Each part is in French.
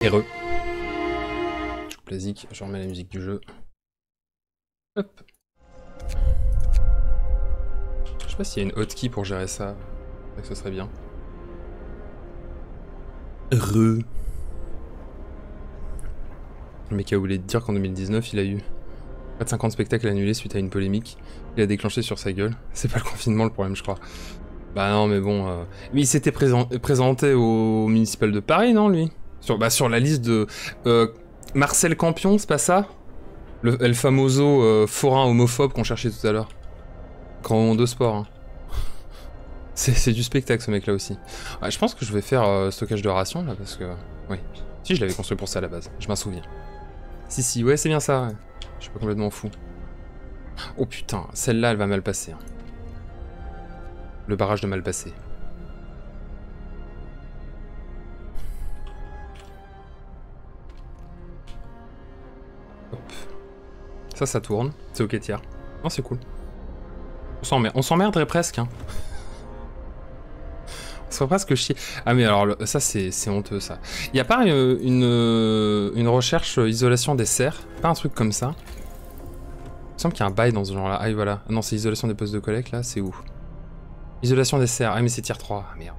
RE. Classique, je remets la musique du jeu. Hop. Je sais pas s'il y a une hotkey pour gérer ça. Ce serait bien. Le mec a oublié de dire qu'en 2019, il a eu près de 50 spectacles annulés suite à une polémique. Il a déclenché sur sa gueule. C'est pas le confinement le problème, je crois. Bah non, mais bon... Mais il s'était présenté au municipal de Paris, non, lui sur la liste de... Marcel Campion, c'est pas ça? Le El Famoso forain homophobe qu'on cherchait tout à l'heure. Grand monde de sport, hein. C'est du spectacle, ce mec-là aussi. Ouais, je pense que je vais faire stockage de rations, là, parce que... Oui. Si, je l'avais construit pour ça, à la base. Je m'en souviens. Si, ouais, c'est bien ça, ouais. Je suis pas complètement fou. Oh putain, celle-là, elle va mal passer. Hein. Le barrage de mal passé. Hop. Ça tourne. C'est ok, tiers. Non, c'est cool. On s'emmerderait presque, hein. On se ferait presque chier. Ah mais alors, ça c'est honteux, ça. Y a pas une recherche isolation des serres? Pas un truc comme ça? Il me semble qu'il y a un bail dans ce genre-là. Ah, voilà. Ah, non, c'est isolation des postes de collecte, là, c'est où? Isolation des serres. Ah, mais c'est tier 3. Ah, merde.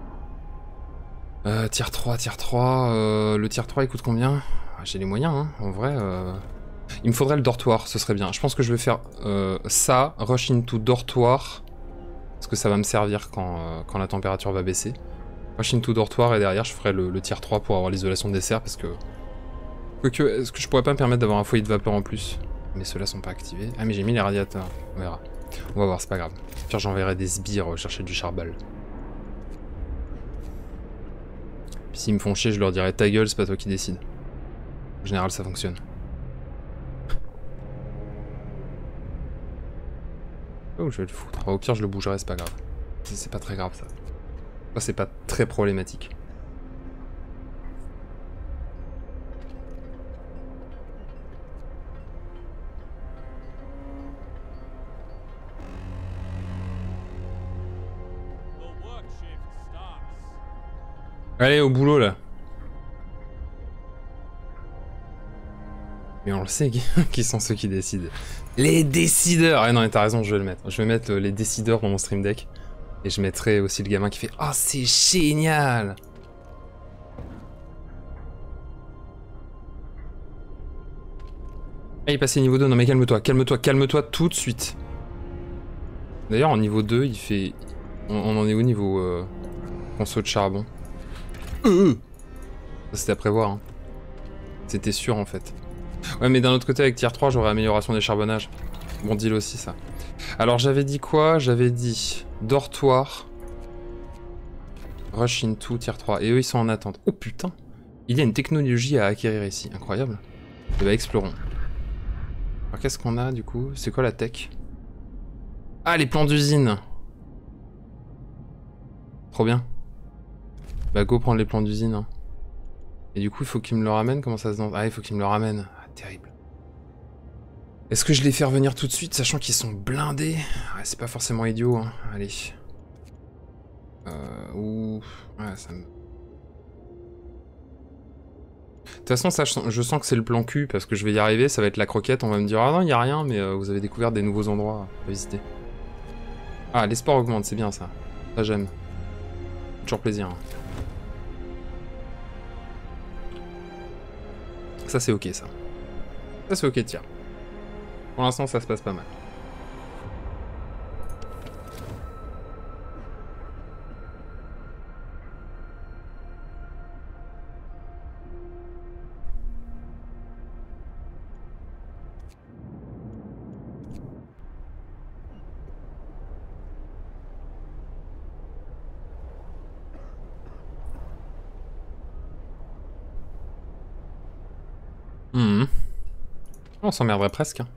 Tier 3. Le tier 3, il coûte combien? Ah, j'ai les moyens, hein. En vrai, il me faudrait le dortoir, ce serait bien. Je pense que je vais faire ça, rush into dortoir. Parce que ça va me servir quand la température va baisser. Rush into dortoir, et derrière, je ferai le tier 3 pour avoir l'isolation des serres, parce que... Est-ce que je pourrais pas me permettre d'avoir un foyer de vapeur en plus? Mais ceux-là sont pas activés. Ah, mais j'ai mis les radiateurs. On verra. On va voir, c'est pas grave. Puis j'enverrai des sbires chercher du charbal. Puis s'ils me font chier, je leur dirai ta gueule, c'est pas toi qui décide. En général, ça fonctionne. Oh, je vais le foutre. Au pire, je le bougerai, c'est pas grave. C'est pas très grave, ça. Ça, c'est pas très problématique. Allez, au boulot, là. Mais on le sait, qui sont ceux qui décident. Les décideurs! Ah non, mais t'as raison, je vais le mettre. Je vais mettre les décideurs dans mon stream deck. Et je mettrai aussi le gamin qui fait « Oh, c'est génial !» Ah, il est passé niveau 2. Non, mais calme-toi tout de suite. D'ailleurs, en niveau 2, il fait... On en est au niveau conso de charbon. Ça, c'était à prévoir, hein. C'était sûr, en fait. Ouais, mais d'un autre côté, avec tier 3, j'aurai amélioration des charbonnages. Bon deal aussi, ça. Alors, j'avais dit quoi? J'avais dit dortoir, rush into tier 3. Et eux, ils sont en attente. Oh putain! Il y a une technologie à acquérir ici. Incroyable. Et bah, explorons. Alors, qu'est-ce qu'on a, du coup? C'est quoi la tech? Ah, les plans d'usine! Trop bien. Bah, go prendre les plans d'usine. Hein. Et du coup, il faut qu'il me le ramène? Comment ça se danse? Ah, il faut qu'il me le ramène. Ah, terrible. Est-ce que je les fais revenir tout de suite, sachant qu'ils sont blindés? Ouais, c'est pas forcément idiot, hein. Allez. Ouh... Ouais, ça me... De toute façon, ça, je sens que c'est le plan cul, parce que je vais y arriver, ça va être la croquette, on va me dire « Ah non, il y a rien, mais vous avez découvert des nouveaux endroits à visiter. » Ah, les sports augmentent, c'est bien ça. Ça, j'aime. Toujours plaisir. Hein. Ça, c'est ok, ça. Ça, c'est ok, tiens. Pour l'instant, ça se passe pas mal. On s'emmerderait presque. Hein.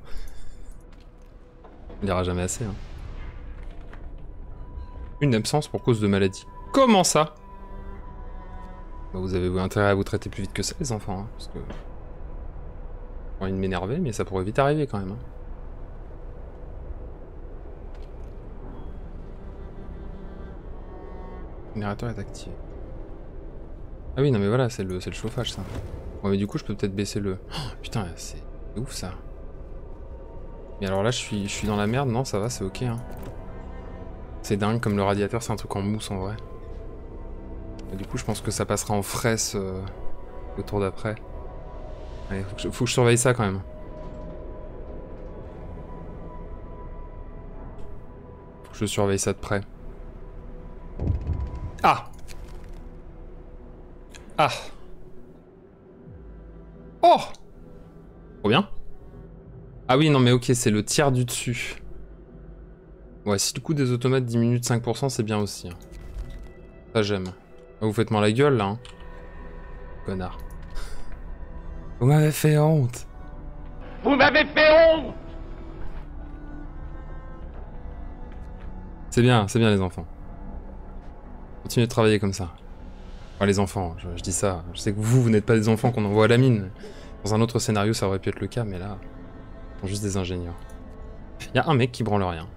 On dira jamais assez. Hein. Une absence pour cause de maladie. Comment ça? Bah, vous avez intérêt à vous traiter plus vite que ça, les enfants. Hein, parce que... J'ai envie de m'énerver, mais ça pourrait vite arriver quand même. Hein. Le générateur est activé. Ah oui, non mais voilà, c'est le chauffage ça. Ouais, mais du coup, je peux peut-être baisser le... Oh, putain, c'est ouf ça. Mais alors là, je suis dans la merde, non, ça va, c'est ok. Hein. C'est dingue, comme le radiateur, c'est un truc en mousse en vrai. Et du coup, je pense que ça passera en fraise le tour d'après. Allez, faut que je surveille ça quand même. Faut que je surveille ça de près. Ah! Ah! Oh! Trop bien. Ah oui, non mais ok, c'est le tiers du dessus. Ouais, si le coût des automates diminue de 5%, c'est bien aussi. Hein. Ça, j'aime. Ah, vous faites-moi la gueule, là. Hein. Connard. Vous m'avez fait honte. Vous m'avez fait honte! C'est bien les enfants. Continuez de travailler comme ça. Enfin, les enfants, je dis ça. Je sais que vous n'êtes pas des enfants qu'on envoie à la mine. Dans un autre scénario, ça aurait pu être le cas, mais là, ils sont juste des ingénieurs. Il y a un mec qui branle rien.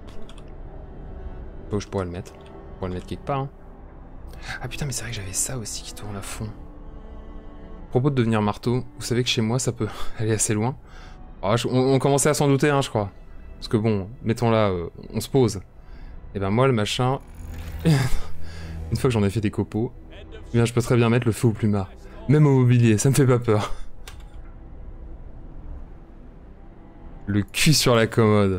Où je pourrais le mettre. Je pourrais le mettre quelque part. Hein. Ah putain, mais c'est vrai que j'avais ça aussi qui tourne à fond. À propos de devenir marteau, vous savez que chez moi, ça peut aller assez loin. Oh, on commençait à s'en douter, hein, je crois. Parce que bon, mettons là, on se pose. Et ben moi, le machin... Une fois que j'en ai fait des copeaux, eh bien, je peux très bien mettre le feu au plumard. Même au mobilier, ça me fait pas peur. Le cul sur la commode.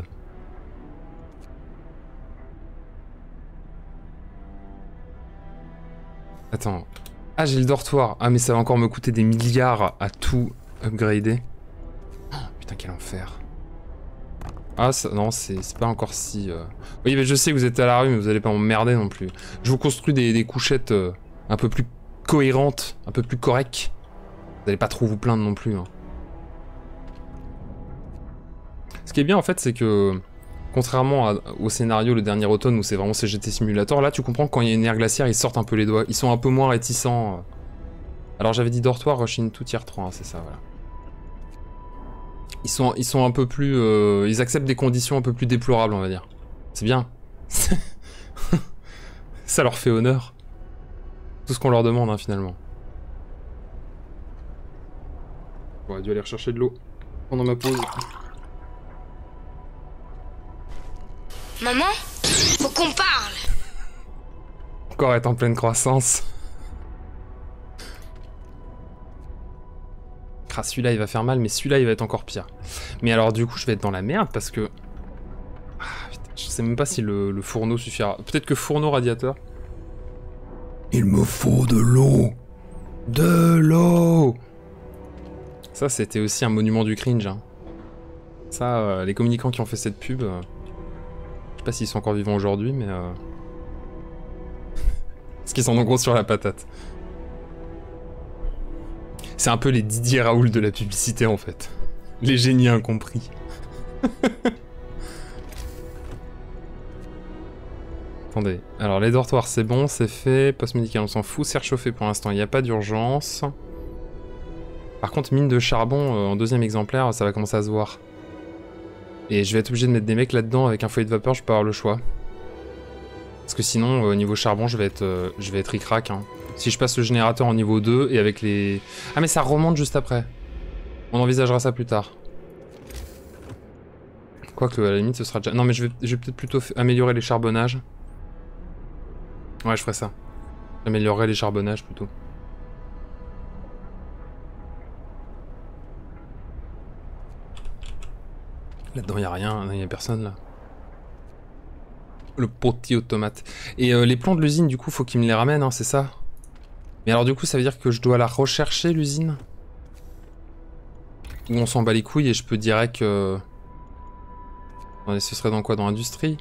Attends. Ah, j'ai le dortoir. Ah, mais ça va encore me coûter des milliards à tout upgrader. Oh, putain, quel enfer. Ah, ça, non, c'est pas encore si... Oui, mais je sais que vous êtes à la rue, mais vous allez pas m'emmerder non plus. Je vous construis des couchettes un peu plus cohérentes, un peu plus correctes. Vous allez pas trop vous plaindre non plus. Hein. Ce qui est bien, en fait, c'est que... Contrairement au scénario le dernier automne où c'est vraiment CGT Simulator, là tu comprends que quand il y a une ère glaciaire, ils sortent un peu les doigts. Ils sont un peu moins réticents. Alors j'avais dit dortoir, Rush Into Tier 3, hein, c'est ça, voilà. Ils sont un peu plus... ils acceptent des conditions un peu plus déplorables, on va dire. C'est bien. Ça leur fait honneur. Tout ce qu'on leur demande, hein, finalement. J'aurais dû aller rechercher de l'eau pendant ma pause. Maman, faut qu'on parle. Encore être en pleine croissance. Ah, celui-là il va faire mal, mais celui-là il va être encore pire. Mais alors du coup je vais être dans la merde parce que... Ah, putain, je sais même pas si le fourneau suffira. Peut-être que fourneau radiateur. Il me faut de l'eau. De l'eau. Ça c'était aussi un monument du cringe. Hein. Ça, les communicants qui ont fait cette pub... Je sais pas s'ils sont encore vivants aujourd'hui, mais... Parce qu'ils sont en gros sur la patate. C'est un peu les Didier Raoult de la publicité, en fait. Les génies incompris. Attendez. Alors, les dortoirs, c'est bon, c'est fait. Poste médical, on s'en fout. Serre chauffée, pour l'instant, il n'y a pas d'urgence. Par contre, mine de charbon, en deuxième exemplaire, ça va commencer à se voir. Et je vais être obligé de mettre des mecs là-dedans avec un foyer de vapeur, je peux avoir le choix. Parce que sinon, au niveau charbon, je vais être ric-rac. Hein. Si je passe le générateur en niveau 2 et avec les... Ah mais ça remonte juste après. On envisagera ça plus tard. Quoique, à la limite, ce sera déjà... Non mais je vais peut-être plutôt améliorer les charbonnages. Ouais, je ferai ça. J'améliorerai les charbonnages plutôt. Là-dedans, y'a rien, y'a personne là. Le petit automate. Et les plans de l'usine, du coup, faut qu'ils me les ramènent, hein, c'est ça? Mais alors, du coup, ça veut dire que je dois la rechercher, l'usine? Ou on s'en bat les couilles et je peux direct... Attendez, ce serait dans quoi? Dans l'industrie?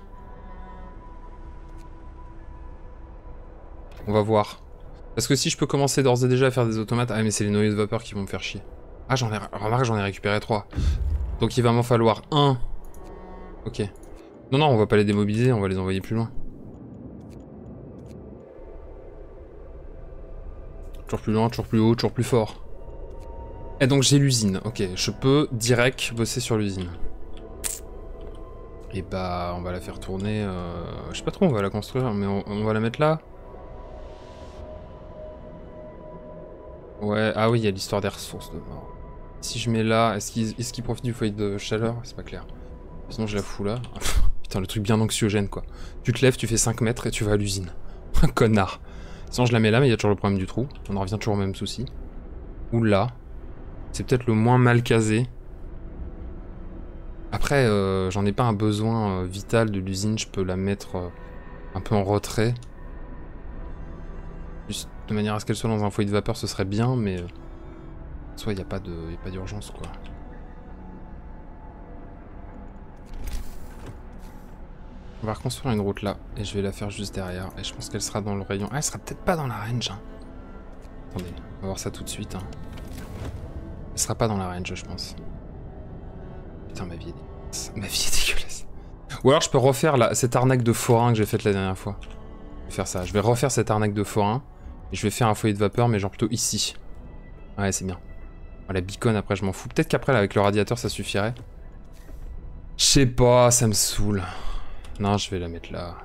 On va voir. Parce que si je peux commencer d'ores et déjà à faire des automates... Ah, mais c'est les noyaux de vapeur qui vont me faire chier. Ah, remarque, j'en ai récupéré 3. Donc il va m'en falloir 1. Ok. Non, non, on va pas les démobiliser, on va les envoyer plus loin. Toujours plus loin, toujours plus haut, toujours plus fort. Et donc j'ai l'usine, ok. Je peux direct bosser sur l'usine. Et bah, on va la faire tourner... Je sais pas trop, on va la construire, mais on va la mettre là. Ouais, ah oui, il y a l'histoire des ressources de mort. Si je mets là, est-ce qu'il profite du foyer de chaleur? C'est pas clair. Sinon je la fous là. Putain, le truc bien anxiogène quoi. Tu te lèves, tu fais 5 mètres et tu vas à l'usine. Connard. Sinon je la mets là, mais il y a toujours le problème du trou. On en revient toujours au même souci. Ou là. C'est peut-être le moins mal casé. Après, j'en ai pas un besoin vital de l'usine. Je peux la mettre un peu en retrait. Juste de manière à ce qu'elle soit dans un foyer de vapeur, ce serait bien, mais... soit il n'y a pas d'urgence quoi. On va reconstruire une route là, et je vais la faire juste derrière, et je pense qu'elle sera dans le rayon... Ah, elle sera peut-être pas dans la range, hein. Attendez, on va voir ça tout de suite, hein. Elle sera pas dans la range, je pense. Putain, ma vie est dégueulasse. Ma vie est dégueulasse. Ou alors je peux refaire cette arnaque de forain que j'ai faite la dernière fois. Je vais faire ça, je vais refaire cette arnaque de forain, et je vais faire un foyer de vapeur, mais genre plutôt ici. Ouais, c'est bien. La beacon, après, je m'en fous. Peut-être qu'après, avec le radiateur, ça suffirait. Je sais pas, ça me saoule. Non, je vais la mettre là.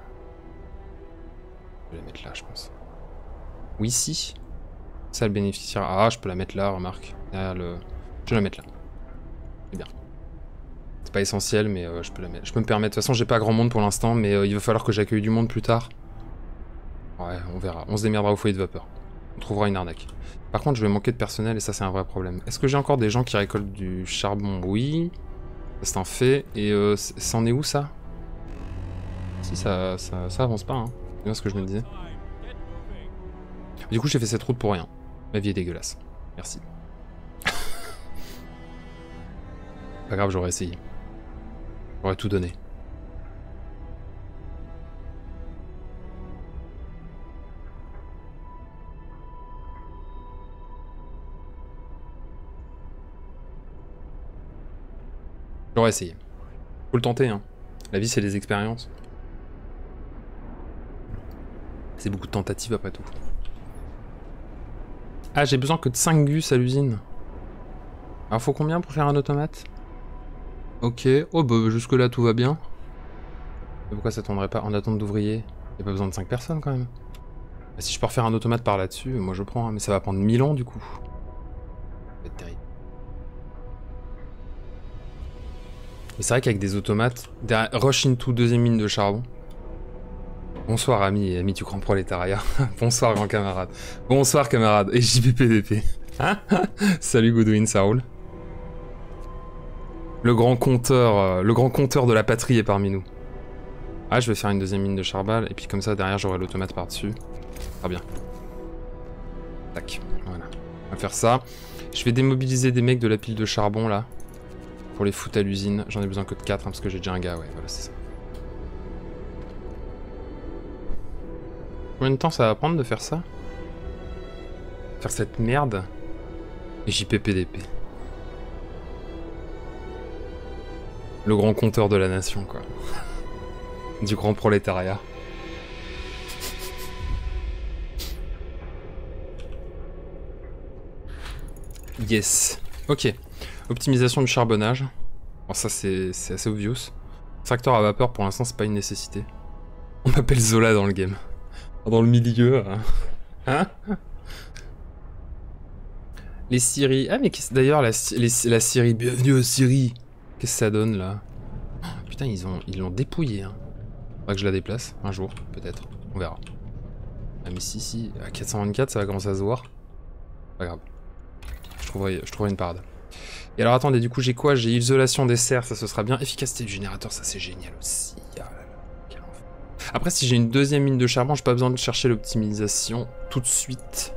Je vais la mettre là, je pense. Ou ici. Ça, elle bénéficiera. Ah, je peux la mettre là, remarque. Derrière le... Je vais la mettre là. C'est bien. C'est pas essentiel, mais je peux la mettre. Je peux me permettre. De toute façon, j'ai pas grand monde pour l'instant, mais il va falloir que j'accueille du monde plus tard. Ouais, on verra. On se démerdera au foyer de vapeur. On trouvera une arnaque. Par contre, je vais manquer de personnel et ça, c'est un vrai problème. Est-ce que j'ai encore des gens qui récoltent du charbon? Oui. C'est un fait. Et c'en est où, ça? Si, ça avance pas, hein. C'est bien ce que je me disais. Du coup, j'ai fait cette route pour rien. Ma vie est dégueulasse. Merci. Pas grave, j'aurais essayé. J'aurais tout donné. J'aurais essayé. Faut le tenter, hein. La vie, c'est des expériences. C'est beaucoup de tentatives après tout. Ah, j'ai besoin que de 5 gus à l'usine. Alors, faut combien pour faire un automate? Ok. Oh, bah, jusque-là, tout va bien. Mais pourquoi ça tomberait pas en attente d'ouvriers? Y'a pas besoin de 5 personnes, quand même. Bah, si je peux refaire un automate par là-dessus, moi je prends, hein. Mais ça va prendre 1000 ans, du coup. Ça va être terrible. Mais c'est vrai qu'avec des automates... Rush into deuxième mine de charbon. Bonsoir, ami. Ami, tu crois prolétariat. Bonsoir, grand camarade. Bonsoir, camarade. Et JPPDP. Salut, Goodwin, ça roule. Le grand compteur de la patrie est parmi nous. Ah, je vais faire une deuxième mine de charbal, et puis comme ça, derrière, j'aurai l'automate par-dessus. Très bien. Tac, voilà. On va faire ça. Je vais démobiliser des mecs de la pile de charbon, là. Pour les foutre à l'usine. J'en ai besoin que de 4, hein, parce que j'ai déjà un gars, ouais, voilà, c'est ça. Combien de temps ça va prendre de faire ça? Faire cette merde? Et JPPDP. Le grand compteur de la nation, quoi. Du grand prolétariat. Yes. Ok. Optimisation du charbonnage. Bon, ça, c'est assez obvious. Tracteur à vapeur, pour l'instant, c'est pas une nécessité. On m'appelle Zola dans le game. Dans le milieu. Hein? Les Syries. Ah, mais d'ailleurs, la Syrie. Bienvenue aux Syrie. Qu'est-ce que ça donne, là? Oh, putain, ils l'ont dépouillé, hein. Faudra que je la déplace, un jour, peut-être. On verra. Ah, mais si, à 424, ça va commencer à se voir. Pas grave. Je trouverai une parade. Et alors, attendez, du coup, j'ai quoi? J'ai isolation des serres, ça, ce sera bien. Efficacité du générateur, ça, c'est génial aussi. Ah là là, quel enfer. Après, si j'ai une deuxième mine de charbon, j'ai pas besoin de chercher l'optimisation tout de suite.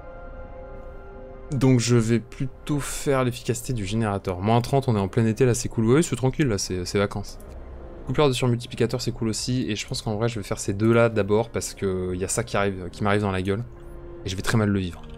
Donc je vais plutôt faire l'efficacité du générateur. Moins 30, on est en plein été, là c'est cool. Oui, c'est tranquille, là c'est vacances. Coupure de surmultiplicateur, c'est cool aussi. Et je pense qu'en vrai, je vais faire ces deux-là d'abord parce que y a ça qui m'arrive dans la gueule. Et je vais très mal le vivre.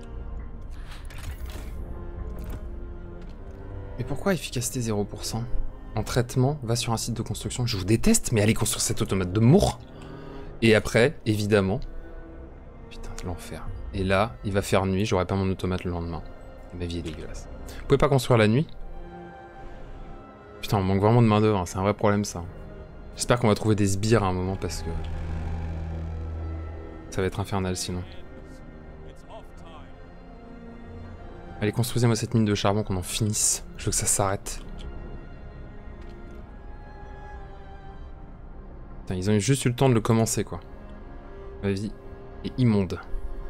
Mais pourquoi efficacité 0%? En traitement, va sur un site de construction. Je vous déteste, mais allez construire cet automate de mour. Et après, évidemment... Putain, l'enfer. Et là, il va faire nuit, j'aurai pas mon automate le lendemain. Ma vie est dégueulasse. Vous pouvez pas construire la nuit? Putain, on manque vraiment de main d'œuvre, hein. C'est un vrai problème ça. J'espère qu'on va trouver des sbires à un moment parce que... ça va être infernal sinon. Allez, construisez-moi cette mine de charbon, qu'on en finisse. Je veux que ça s'arrête. Putain, ils ont eu juste eu le temps de le commencer, quoi. Ma vie est immonde.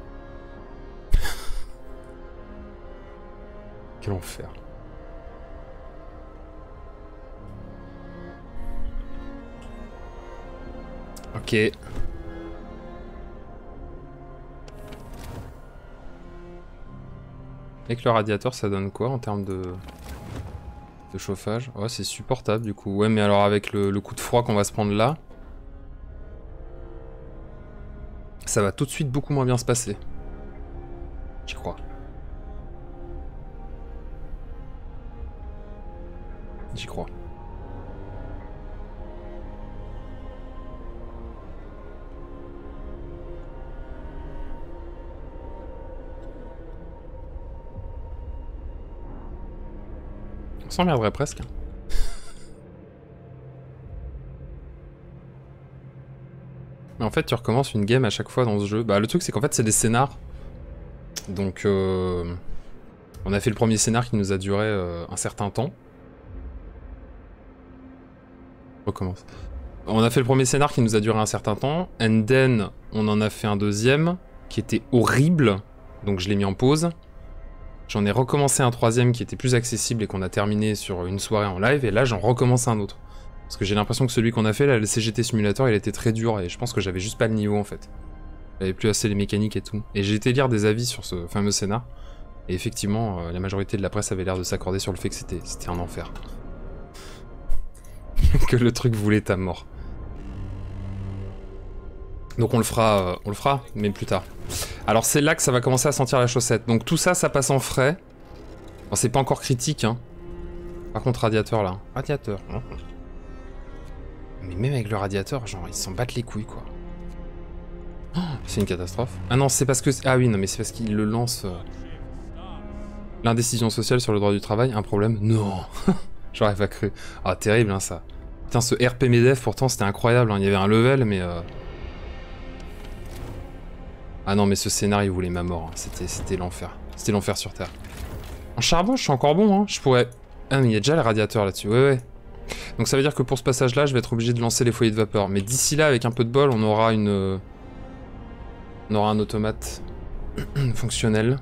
Quel enfer. Ok. Avec le radiateur, ça donne quoi en termes de chauffage? Ouais, c'est supportable du coup. Ouais, mais alors avec le coup de froid qu'on va se prendre là, ça va tout de suite beaucoup moins bien se passer. J'y crois. J'y crois. On s'emmerderait presque. Mais en fait, tu recommences une game à chaque fois dans ce jeu. Bah, le truc, c'est qu'en fait, c'est des scénars. Donc, on a fait le premier scénar qui nous a duré un certain temps. Recommence. On a fait le premier scénar qui nous a duré un certain temps. And then, on en a fait un deuxième qui était horrible. Donc, je l'ai mis en pause. J'en ai recommencé un troisième qui était plus accessible et qu'on a terminé sur une soirée en live. Et là, j'en recommence un autre. Parce que j'ai l'impression que celui qu'on a fait, là, le CGT Simulator, il était très dur. Et je pense que j'avais juste pas le niveau, en fait. J'avais plus assez les mécaniques et tout. Et j'ai été lire des avis sur ce fameux scénar. Et effectivement, la majorité de la presse avait l'air de s'accorder sur le fait que c'était un enfer. Que le truc voulait ta mort. Donc on le fera, mais plus tard. Alors c'est là que ça va commencer à sentir la chaussette. Donc tout ça, ça passe en frais. Bon, c'est pas encore critique, hein. Par contre, radiateur là. Radiateur. Mais même avec le radiateur, genre, ils s'en battent les couilles, quoi. Oh, c'est une catastrophe. Ah non, c'est parce que... Ah oui, non, mais c'est parce qu'il le lance... L'indécision sociale sur le droit du travail, un problème? Non. J'aurais pas cru. Ah, terrible, hein, ça. Putain, ce RP Medef, pourtant, c'était incroyable, hein. Il y avait un level, mais... Ah non, mais ce scénario, il voulait ma mort. Hein. C'était l'enfer. C'était l'enfer sur Terre. En charbon, je suis encore bon, hein. Je pourrais... Ah, mais il y a déjà le radiateur là-dessus. Ouais, ouais. Donc ça veut dire que pour ce passage-là, je vais être obligé de lancer les foyers de vapeur. Mais d'ici là, avec un peu de bol, on aura une... On aura un automate fonctionnel.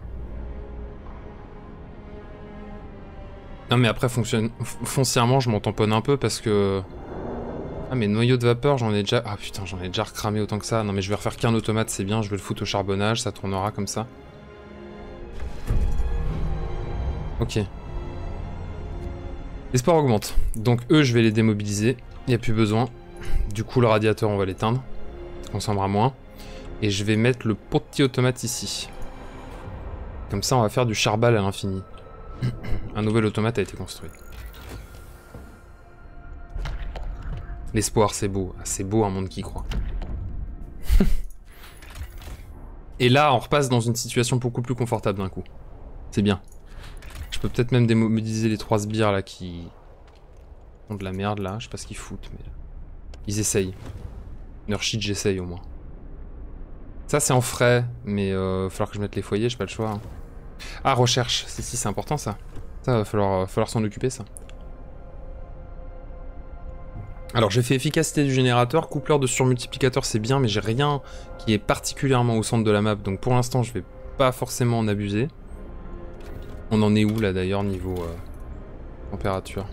Non mais après, foncièrement, je m'en tamponne un peu parce que... Ah mais noyau de vapeur, j'en ai déjà... Ah putain, j'en ai déjà recramé autant que ça. Non mais je vais refaire qu'un automate, c'est bien. Je vais le foutre au charbonnage, ça tournera comme ça. Ok. L'espoir augmente. Donc eux, je vais les démobiliser. Il n'y a plus besoin. Du coup, le radiateur, on va l'éteindre. On s'embra moins. Et je vais mettre le petit automate ici. Comme ça, on va faire du charbal à l'infini. Un nouvel automate a été construit. L'espoir, c'est beau. C'est beau un monde qui croit. Et là, on repasse dans une situation beaucoup plus confortable d'un coup. C'est bien. Je peux peut-être même démobiliser les 3 sbires là qui font de la merde là. Je sais pas ce qu'ils foutent, mais ils essayent. Leur shit, j'essaye au moins. Ça, c'est en frais, mais va falloir que je mette les foyers, j'ai pas le choix. Hein. Ah, recherche. Si, c'est important ça. Ça, va falloir s'en occuper ça. Alors j'ai fait efficacité du générateur, coupleur de surmultiplicateur c'est bien, mais j'ai rien qui est particulièrement au centre de la map, donc pour l'instant je vais pas forcément en abuser. On en est où là d'ailleurs niveau température?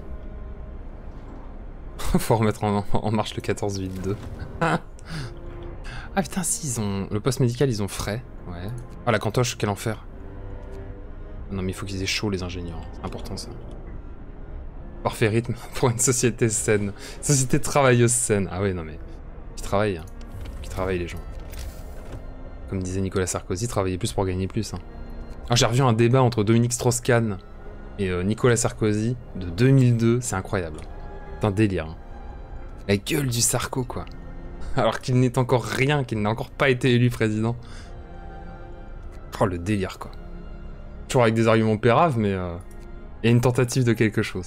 Faut remettre en marche le 14.8.2. Ah putain si, ils ont... Le poste médical ils ont frais, ouais. Ah la cantoche, quel enfer. Non mais il faut qu'ils aient chaud les ingénieurs, c'est important ça. Parfait rythme pour une société saine. Société travailleuse saine. Ah ouais, non mais... Qui travaille, hein. Qui travaille les gens. Comme disait Nicolas Sarkozy, travailler plus pour gagner plus. Hein. Alors j'ai revu un débat entre Dominique Strauss-Kahn et Nicolas Sarkozy de 2002. C'est incroyable. C'est un délire. Hein. La gueule du Sarko, quoi. Alors qu'il n'est encore rien, qu'il n'a encore pas été élu président. Oh, le délire, quoi. Toujours avec des arguments péraves, mais... Il y a une tentative de quelque chose.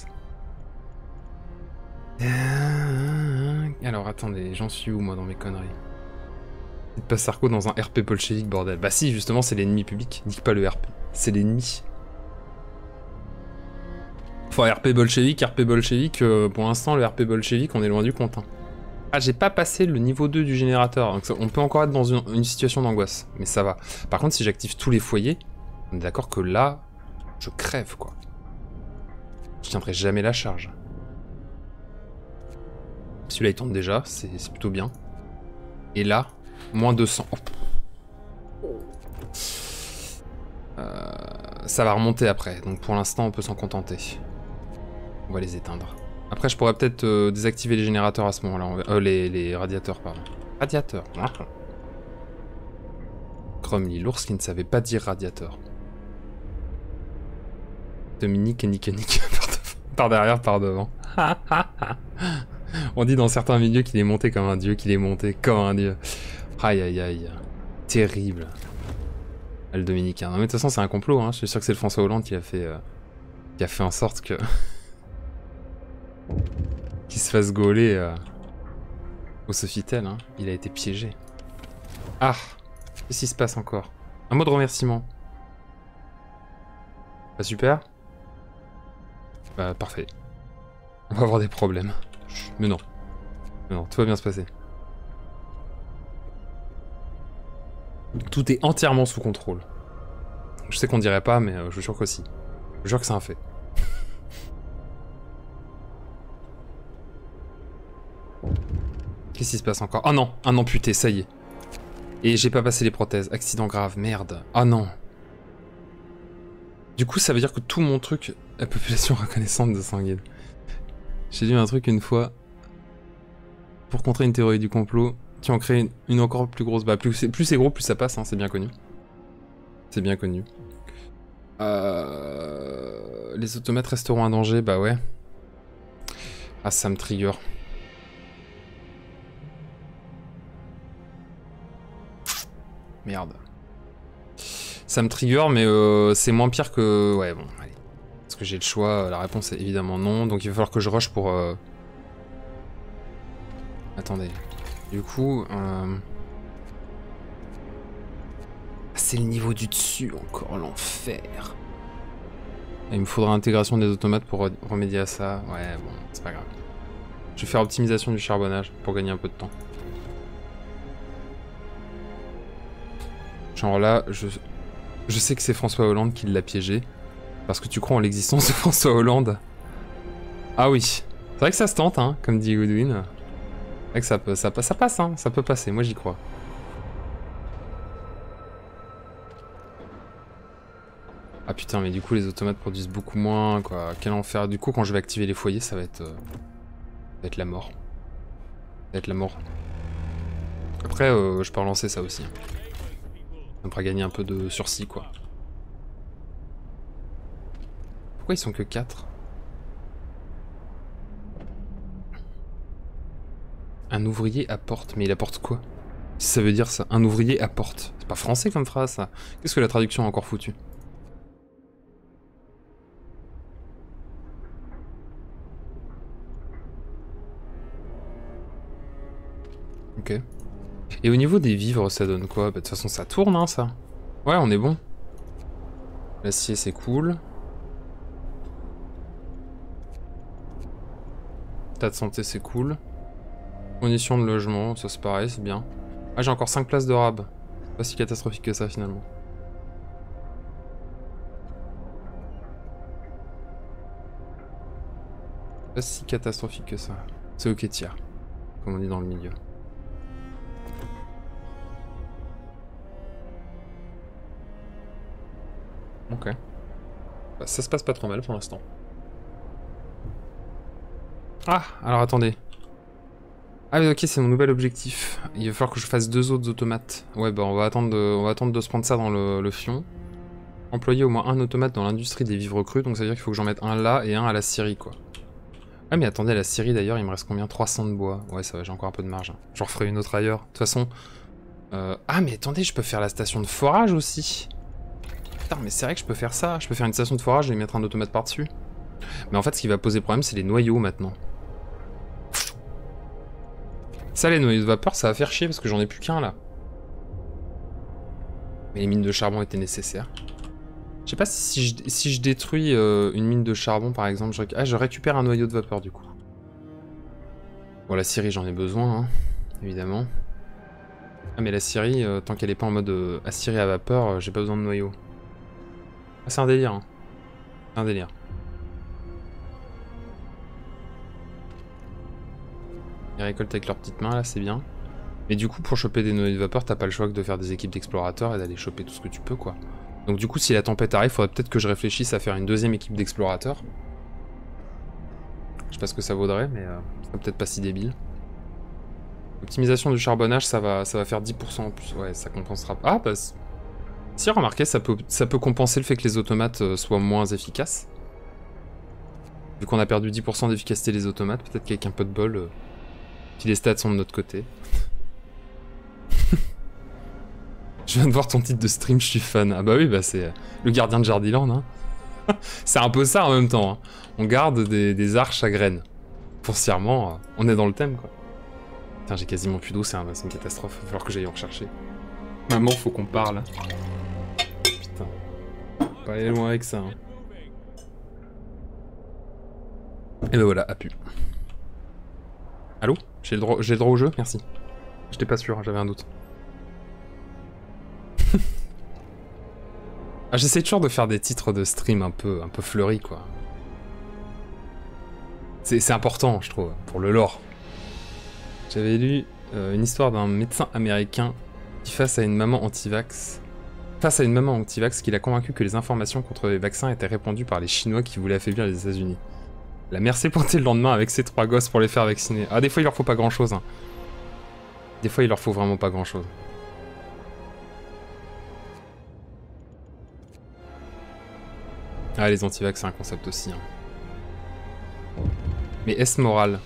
Alors attendez, j'en suis où moi dans mes conneries? C'est pas Sarko dans un RP bolchevique bordel. Bah si, justement c'est l'ennemi public, nique pas le RP, c'est l'ennemi. Enfin, RP bolchevique, pour l'instant, le RP bolchevique, on est loin du compte. Hein. Ah, j'ai pas passé le niveau 2 du générateur, donc on peut encore être dans une situation d'angoisse, mais ça va. Par contre, si j'active tous les foyers, on est d'accord que là, je crève, quoi. Je tiendrai jamais la charge. Celui-là, il tombe déjà, c'est plutôt bien. Et là, moins 200. Oh. Ça va remonter après, donc pour l'instant, on peut s'en contenter. On va les éteindre. Après, je pourrais peut-être désactiver les générateurs à ce moment-là. Les radiateurs, pardon. Radiateurs. Crumly, l'ours qui ne savait pas dire radiateur. Dominique et Nick. Par derrière, par devant. On dit dans certains milieux qu'il est monté comme un dieu, Aïe aïe aïe. Terrible. Le dominicain. Non mais de toute façon c'est un complot, hein. Je suis sûr que c'est le François Hollande qui a fait en sorte que... qu'il se fasse gauler au Sofitel, hein. Il a été piégé. Ah, qu'est-ce qui se passe encore? Un mot de remerciement. Bah super. Bah parfait. On va avoir des problèmes. Mais non. Non, tout va bien se passer. Tout est entièrement sous contrôle. Je sais qu'on dirait pas, mais je jure que si. Je jure que c'est un fait. Qu'est-ce qui se passe encore? Oh non, un amputé, ça y est. Et j'ai pas passé les prothèses. Accident grave, merde. Oh non. Du coup, ça veut dire que tout mon truc... La population reconnaissante de sanguine. J'ai lu un truc une fois. Pour contrer une théorie du complot, qui en crée une encore plus grosse. Bah, plus c'est gros, plus ça passe, hein, c'est bien connu. C'est bien connu. Les automates resteront un danger, bah ouais. Ah, ça me trigger. Merde. Ça me trigger, mais c'est moins pire que... Ouais, bon, allez. Est-ce que j'ai le choix? La réponse est évidemment non, donc il va falloir que je rush pour... Attendez. Du coup... C'est le niveau du dessus, encore l'enfer. Il me faudra intégration des automates pour remédier à ça. Ouais, bon, c'est pas grave. Je vais faire optimisation du charbonnage pour gagner un peu de temps. Genre là, je sais que c'est François Hollande qui l'a piégé. Parce que tu crois en l'existence de François Hollande. Ah oui. C'est vrai que ça se tente, hein, comme dit Goodwin. C'est vrai que ça passe, hein, ça peut passer, moi j'y crois. Ah putain, mais du coup les automates produisent beaucoup moins, quoi. Quel enfer. Du coup, quand je vais activer les foyers, ça va être la mort. Ça va être la mort. Après, je peux relancer ça aussi. Ça me fera gagner un peu de sursis, quoi. Pourquoi ils sont que 4? Un ouvrier apporte. Mais il apporte quoi? Si ça veut dire ça. Un ouvrier apporte. C'est pas français comme phrase, ça. Qu'est-ce que la traduction a encore foutu? Ok. Et au niveau des vivres, ça donne quoi? Bah, de toute façon, ça tourne, hein, ça. Ouais, on est bon. L'acier, c'est cool. Tas de santé, c'est cool. Conditions de logement, ça c'est pareil, c'est bien. Ah, j'ai encore 5 places de rab. Pas si catastrophique que ça, finalement. Pas si catastrophique que ça. C'est ok, tiers. Comme on dit dans le milieu. Ok. Bah, ça se passe pas trop mal pour l'instant. Ah, alors attendez. Ah oui, ok, c'est mon nouvel objectif. Il va falloir que je fasse 2 autres automates. Ouais, bah on va attendre de se prendre ça dans le fion. Employer au moins un automate dans l'industrie des vivres crus, donc ça veut dire qu'il faut que j'en mette un là et un à la scierie, quoi. Ah mais attendez, à la scierie d'ailleurs, il me reste combien? 300 de bois. Ouais, ça va, j'ai encore un peu de marge. J'en referai une autre ailleurs. De toute façon... Ah mais attendez, je peux faire la station de forage aussi. Putain, mais c'est vrai que je peux faire ça. Je peux faire une station de forage et mettre un automate par-dessus. Mais en fait, ce qui va poser problème, c'est les noyaux maintenant. Ça, les noyaux de vapeur, ça va faire chier parce que j'en ai plus qu'un là. Mais les mines de charbon étaient nécessaires. Je sais pas si je détruis une mine de charbon par exemple, je récupère un noyau de vapeur du coup. Bon, la scierie j'en ai besoin, hein, évidemment. Ah mais la scierie, tant qu'elle est pas en mode aciérie à vapeur, j'ai pas besoin de noyau. Ah, c'est un délire, hein. C'est un délire. Ils récoltent avec leurs petites mains là, c'est bien. Mais du coup, pour choper des noyaux de vapeur, t'as pas le choix que de faire des équipes d'explorateurs et d'aller choper tout ce que tu peux, quoi. Donc du coup, si la tempête arrive, faudrait peut-être que je réfléchisse à faire une deuxième équipe d'explorateurs. Je sais pas ce que ça vaudrait, mais c'est peut-être pas si débile. Optimisation du charbonnage, ça va faire 10% en plus. Ouais, ça compensera. Ah, bah... Si, remarquez, ça peut compenser le fait que les automates soient moins efficaces. Vu qu'on a perdu 10% d'efficacité des automates, peut-être qu'avec un peu de bol, si les stats sont de notre côté. Je viens de voir ton titre de stream, je suis fan. Ah bah oui, bah c'est le gardien de Jardiland, hein. C'est un peu ça en même temps, hein. On garde des arches à graines. Foncièrement, on est dans le thème, quoi. Putain, j'ai quasiment plus d'eau, c'est une catastrophe. Il va falloir que j'aille en rechercher. Maman, faut qu'on parle. Putain. Pas aller loin avec ça, hein. Et ben voilà, a pu. Allô? J'ai le droit au jeu? Merci. J'étais pas sûr, j'avais un doute. Ah, j'essaie toujours de faire des titres de stream un peu fleuris, quoi. C'est important, je trouve, pour le lore. J'avais lu une histoire d'un médecin américain qui, face à une maman anti-vax qui l'a convaincu que les informations contre les vaccins étaient répandues par les Chinois qui voulaient affaiblir les États-Unis. La mère s'est pointée le lendemain avec ses 3 gosses pour les faire vacciner. Ah, des fois il leur faut pas grand-chose, hein. Des fois il leur faut vraiment pas grand-chose. Ah, les anti-vax, c'est un concept aussi, hein. Mais est-ce moral?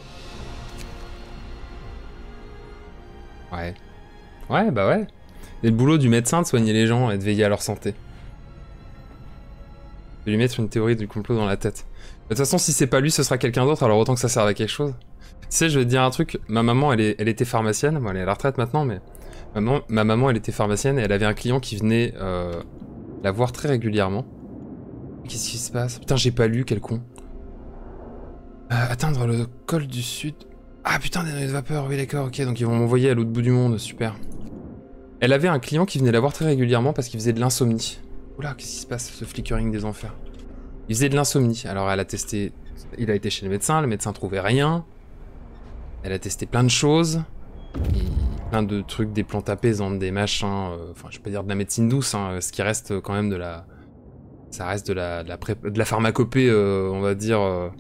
Ouais. Ouais, bah ouais. C'est le boulot du médecin de soigner les gens et de veiller à leur santé. De lui mettre une théorie du complot dans la tête. De toute façon, si c'est pas lui, ce sera quelqu'un d'autre, alors autant que ça serve à quelque chose. Tu sais, je vais te dire un truc, ma maman, elle était pharmacienne, bon, elle est à la retraite maintenant, mais... Ma maman, elle était pharmacienne et elle avait un client qui venait la voir très régulièrement. Qu'est-ce qui se passe? Putain, j'ai pas lu, quel con. Atteindre le col du sud... Ah putain, des noyaux de vapeur, oui d'accord, ok, donc ils vont m'envoyer à l'autre bout du monde, super. Elle avait un client qui venait la voir très régulièrement parce qu'il faisait de l'insomnie. Oula, qu'est-ce qui se passe, ce flickering des enfers? Il faisait de l'insomnie, alors elle a testé... Il a été chez le médecin trouvait rien. Elle a testé plein de choses. Plein de trucs, des plantes apaisantes, des machins... Enfin, je vais pas dire de la médecine douce, hein, ce qui reste quand même de la... Ça reste de la pharmacopée, on va dire...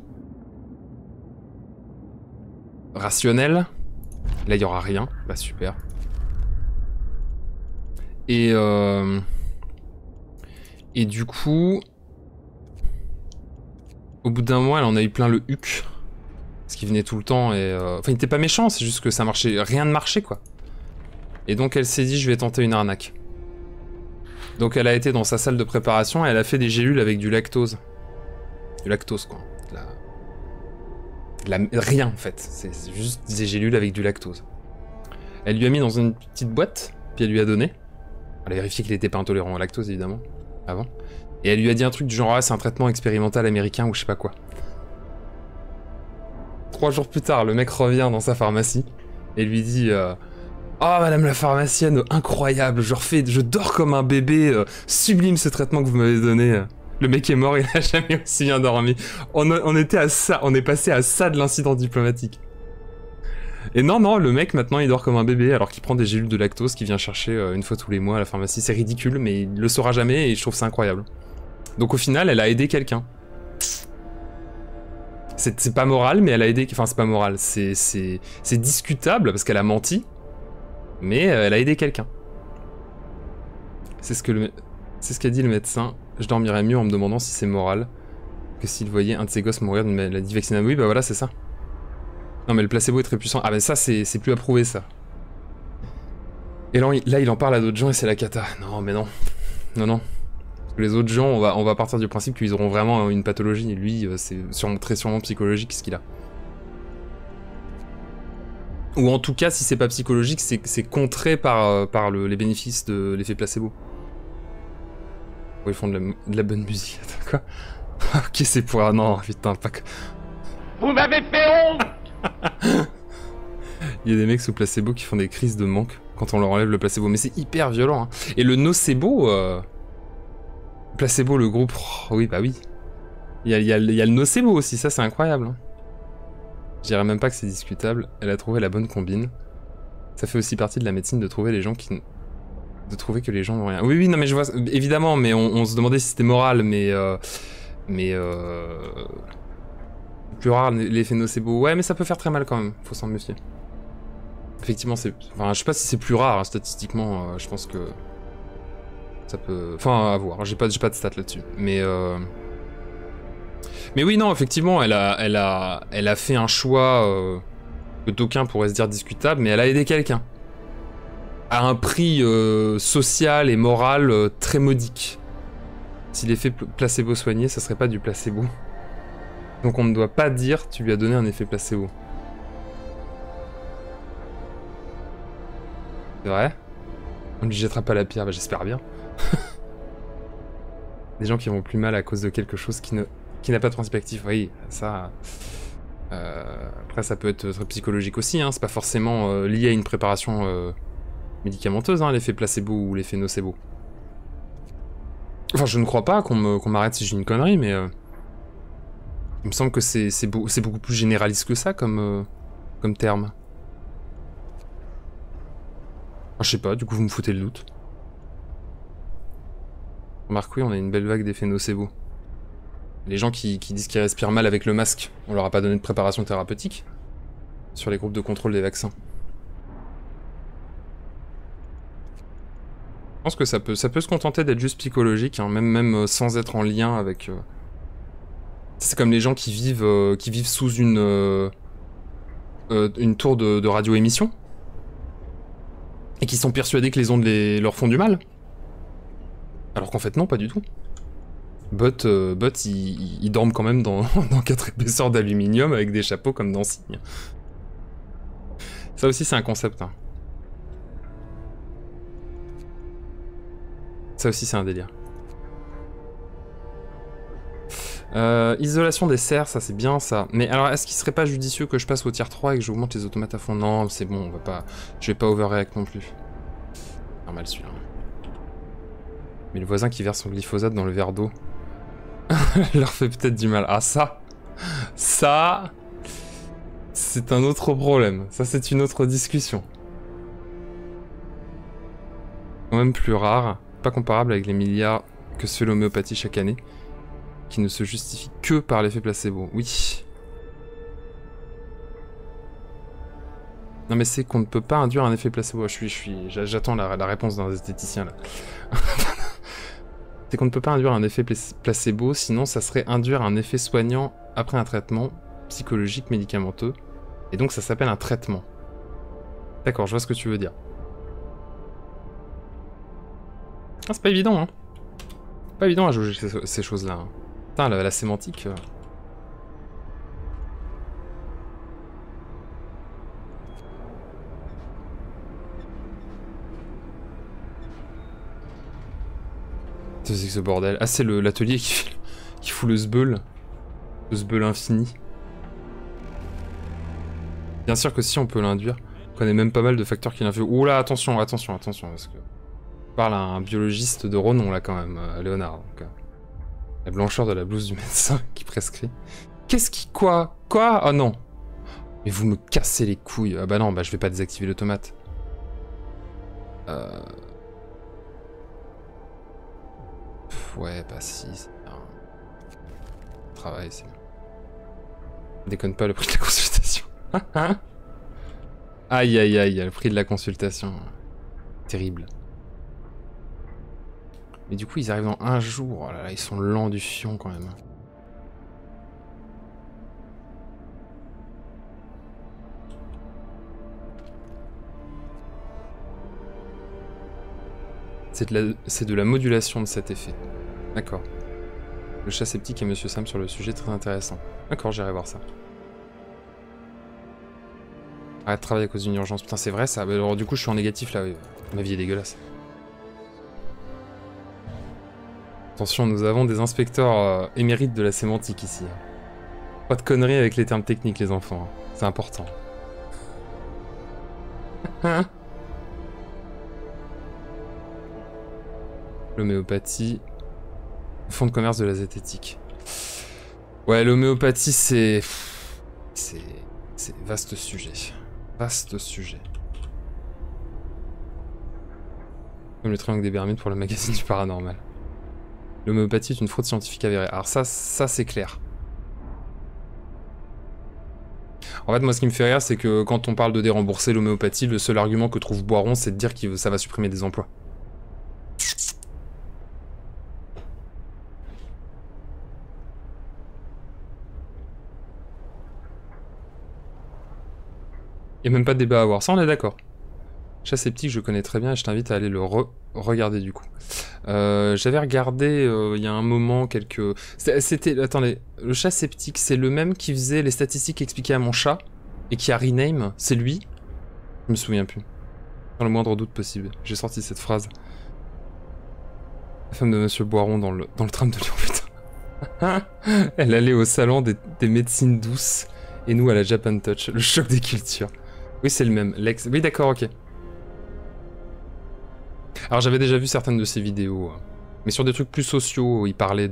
rationnelle. Là, il y aura rien. Bah, super. Et du coup... Au bout d'un mois, elle en a eu plein le huc. Parce qu'il venait tout le temps et... Enfin, il était pas méchant, c'est juste que ça marchait... Rien ne marchait, quoi. Et donc, elle s'est dit, je vais tenter une arnaque. Donc, elle a été dans sa salle de préparation et elle a fait des gélules avec du lactose. Du lactose, quoi. Rien, en fait. C'est juste des gélules avec du lactose. Elle lui a mis dans une petite boîte, puis elle lui a donné. Elle a vérifié qu'il n'était pas intolérant au lactose, évidemment, avant. Et elle lui a dit un truc du genre, ah, c'est un traitement expérimental américain ou je sais pas quoi. 3 jours plus tard, le mec revient dans sa pharmacie et lui dit oh, madame la pharmacienne, incroyable, je dors comme un bébé, sublime ce traitement que vous m'avez donné. Le mec est mort, il a jamais aussi bien dormi. On était à ça, on est passé à ça de l'incident diplomatique. Et non, le mec maintenant il dort comme un bébé alors qu'il prend des gélules de lactose qu'il vient chercher une fois tous les mois à la pharmacie. C'est ridicule, mais il le saura jamais et je trouve ça incroyable. Donc au final, elle a aidé quelqu'un. C'est pas moral, mais elle a aidé... Enfin, c'est pas moral, c'est discutable parce qu'elle a menti, mais elle a aidé quelqu'un. C'est ce qu'a dit le médecin. Je dormirais mieux en me demandant si c'est moral que s'il voyait un de ses gosses mourir d'une maladie vaccinale. Oui, bah voilà, c'est ça. Non, mais le placebo est très puissant. Ah, mais ça, c'est plus approuvé, ça. Et là, il en parle à d'autres gens et c'est la cata. Non, mais non. Non. Parce que les autres gens, on va partir du principe qu'ils auront vraiment une pathologie. Et lui, c'est très sûrement psychologique ce qu'il a. Ou en tout cas, si c'est pas psychologique, c'est contré par les bénéfices de l'effet placebo. ils font de la bonne musique. Attends, quoi? Ok, c'est pour un an, putain, pas que... Vous m'avez fait honte. Il y a des mecs sous placebo qui font des crises de manque quand on leur enlève le placebo, mais c'est hyper violent. Hein. Et le nocebo, placebo, le groupe, oh, oui, bah oui. Il y a le nocebo aussi, ça c'est incroyable. Hein. Je dirais même pas que c'est discutable, elle a trouvé la bonne combine. Ça fait aussi partie de la médecine de trouver les gens qui... De trouver que les gens n'ont rien. Oui, oui, non mais je vois, évidemment, mais on se demandait si c'était moral, mais plus rare l'effet nocebo. Ouais, mais ça peut faire très mal quand même, faut s'en méfier. Effectivement, c'est... Enfin, je sais pas si c'est plus rare, hein, statistiquement, je pense que... Ça peut... Enfin, à voir, j'ai pas de stats là-dessus. Mais oui, non, effectivement, elle a fait un choix que d'aucuns pourraient se dire discutable, mais elle a aidé quelqu'un. À un prix social et moral très modique. Si l'effet placebo soigné, ça serait pas du placebo. Donc on ne doit pas dire tu lui as donné un effet placebo. C'est vrai? On lui jettera pas la pierre, bah j'espère bien. Des gens qui vont plus mal à cause de quelque chose qui n'a pas de principe actif, oui, ça... après ça peut être très psychologique aussi, hein. C'est pas forcément lié à une préparation médicamenteuse, hein, l'effet placebo ou l'effet nocebo. Enfin, je ne crois pas qu'on m'arrête si j'ai une connerie, mais... il me semble que c'est beaucoup plus généraliste que ça comme terme. Enfin, je sais pas, du coup vous me foutez le doute. Remarque, oui, on a une belle vague d'effets nocebo. Les gens qui disent qu'ils respirent mal avec le masque, on leur a pas donné de préparation thérapeutique sur les groupes de contrôle des vaccins. Je pense que ça peut se contenter d'être juste psychologique, hein, même sans être en lien avec... C'est comme les gens qui vivent sous une tour de radio-émission et qui sont persuadés que les ondes leur font du mal. Alors qu'en fait non, pas du tout. Bot, ils dorment quand même dans 4 épaisseurs d'aluminium avec des chapeaux comme dans Signe. Ça aussi c'est un concept. Hein. Ça aussi c'est un délire. Isolation des serres, ça c'est bien ça. Mais alors est-ce qu'il serait pas judicieux que je passe au tier 3 et que j'augmente les automates à fond? Non, c'est bon, on va pas... Je vais pas overreact non plus. Normal celui-là. Mais le voisin qui verse son glyphosate dans le verre d'eau leur fait peut-être du mal. Ah ça c'est un autre problème. Ça c'est une autre discussion. Quand même plus rare, pas comparable avec les milliards que se fait l'homéopathie chaque année, qui ne se justifie que par l'effet placebo. Oui. Non mais c'est qu'on ne peut pas induire un effet placebo. J'attends la réponse d'un esthéticien là. C'est qu'on ne peut pas induire un effet placebo, sinon ça serait induire un effet soignant après un traitement psychologique médicamenteux. Et donc ça s'appelle un traitement. D'accord, je vois ce que tu veux dire. Ah, c'est pas évident, hein. Pas évident à juger ces choses-là. Hein. Putain, la sémantique... C'est que ce bordel. Ah, c'est l'atelier qui fout le zbeul. Le zbeul infini. Bien sûr que si on peut l'induire. On connaît même pas mal de facteurs qui l'influent. Oula, attention, parce que... On parle à un biologiste de renom là quand même, Léonard. Donc, la blancheur de la blouse du médecin qui prescrit. Qu'est-ce qui... Quoi? Oh non. Mais vous me cassez les couilles. Ah bah non, bah je vais pas désactiver l'automate. Ouais, bah si, c'est bien. Travail, c'est bien. Déconne pas le prix de la consultation. Aïe aïe aïe, le prix de la consultation. Terrible. Mais du coup, ils arrivent dans un jour. Oh là là, ils sont lents du fion quand même. C'est de la modulation de cet effet. D'accord. Le chat sceptique et Monsieur Sam sur le sujet, très intéressant. D'accord, j'irai voir ça. Arrête de travailler à cause d'une urgence. Putain, c'est vrai ça. Alors du coup, je suis en négatif là. Ma vie est dégueulasse. Attention, nous avons des inspecteurs émérites de la sémantique ici. Pas de conneries avec les termes techniques, les enfants. C'est important. L'homéopathie. Fonds de commerce de la zététique. Ouais, l'homéopathie, c'est vaste sujet. Vaste sujet. Comme le triangle des Bermudes pour le magazine du paranormal. L'homéopathie est une fraude scientifique avérée. Alors ça c'est clair. En fait, moi, ce qui me fait rire, c'est que quand on parle de dérembourser l'homéopathie, le seul argument que trouve Boiron, c'est de dire que ça va supprimer des emplois. Il n'y a même pas de débat à avoir. Ça, on est d'accord. Chat sceptique, je connais très bien et je t'invite à aller le regarder du coup. J'avais regardé il y a un moment quelques... C'était... Attendez, le chat sceptique, c'est le même qui faisait les statistiques expliquées à mon chat et qui a rename, c'est lui? Je me souviens plus. Dans le moindre doute possible. J'ai sorti cette phrase. La femme de Monsieur Boiron dans le tram de Lyon, putain. Elle allait au salon des médecines douces et nous à la Japan Touch, le choc des cultures. Oui, c'est le même. Lex... Oui, d'accord, ok. Alors j'avais déjà vu certaines de ses vidéos, mais sur des trucs plus sociaux, où il parlait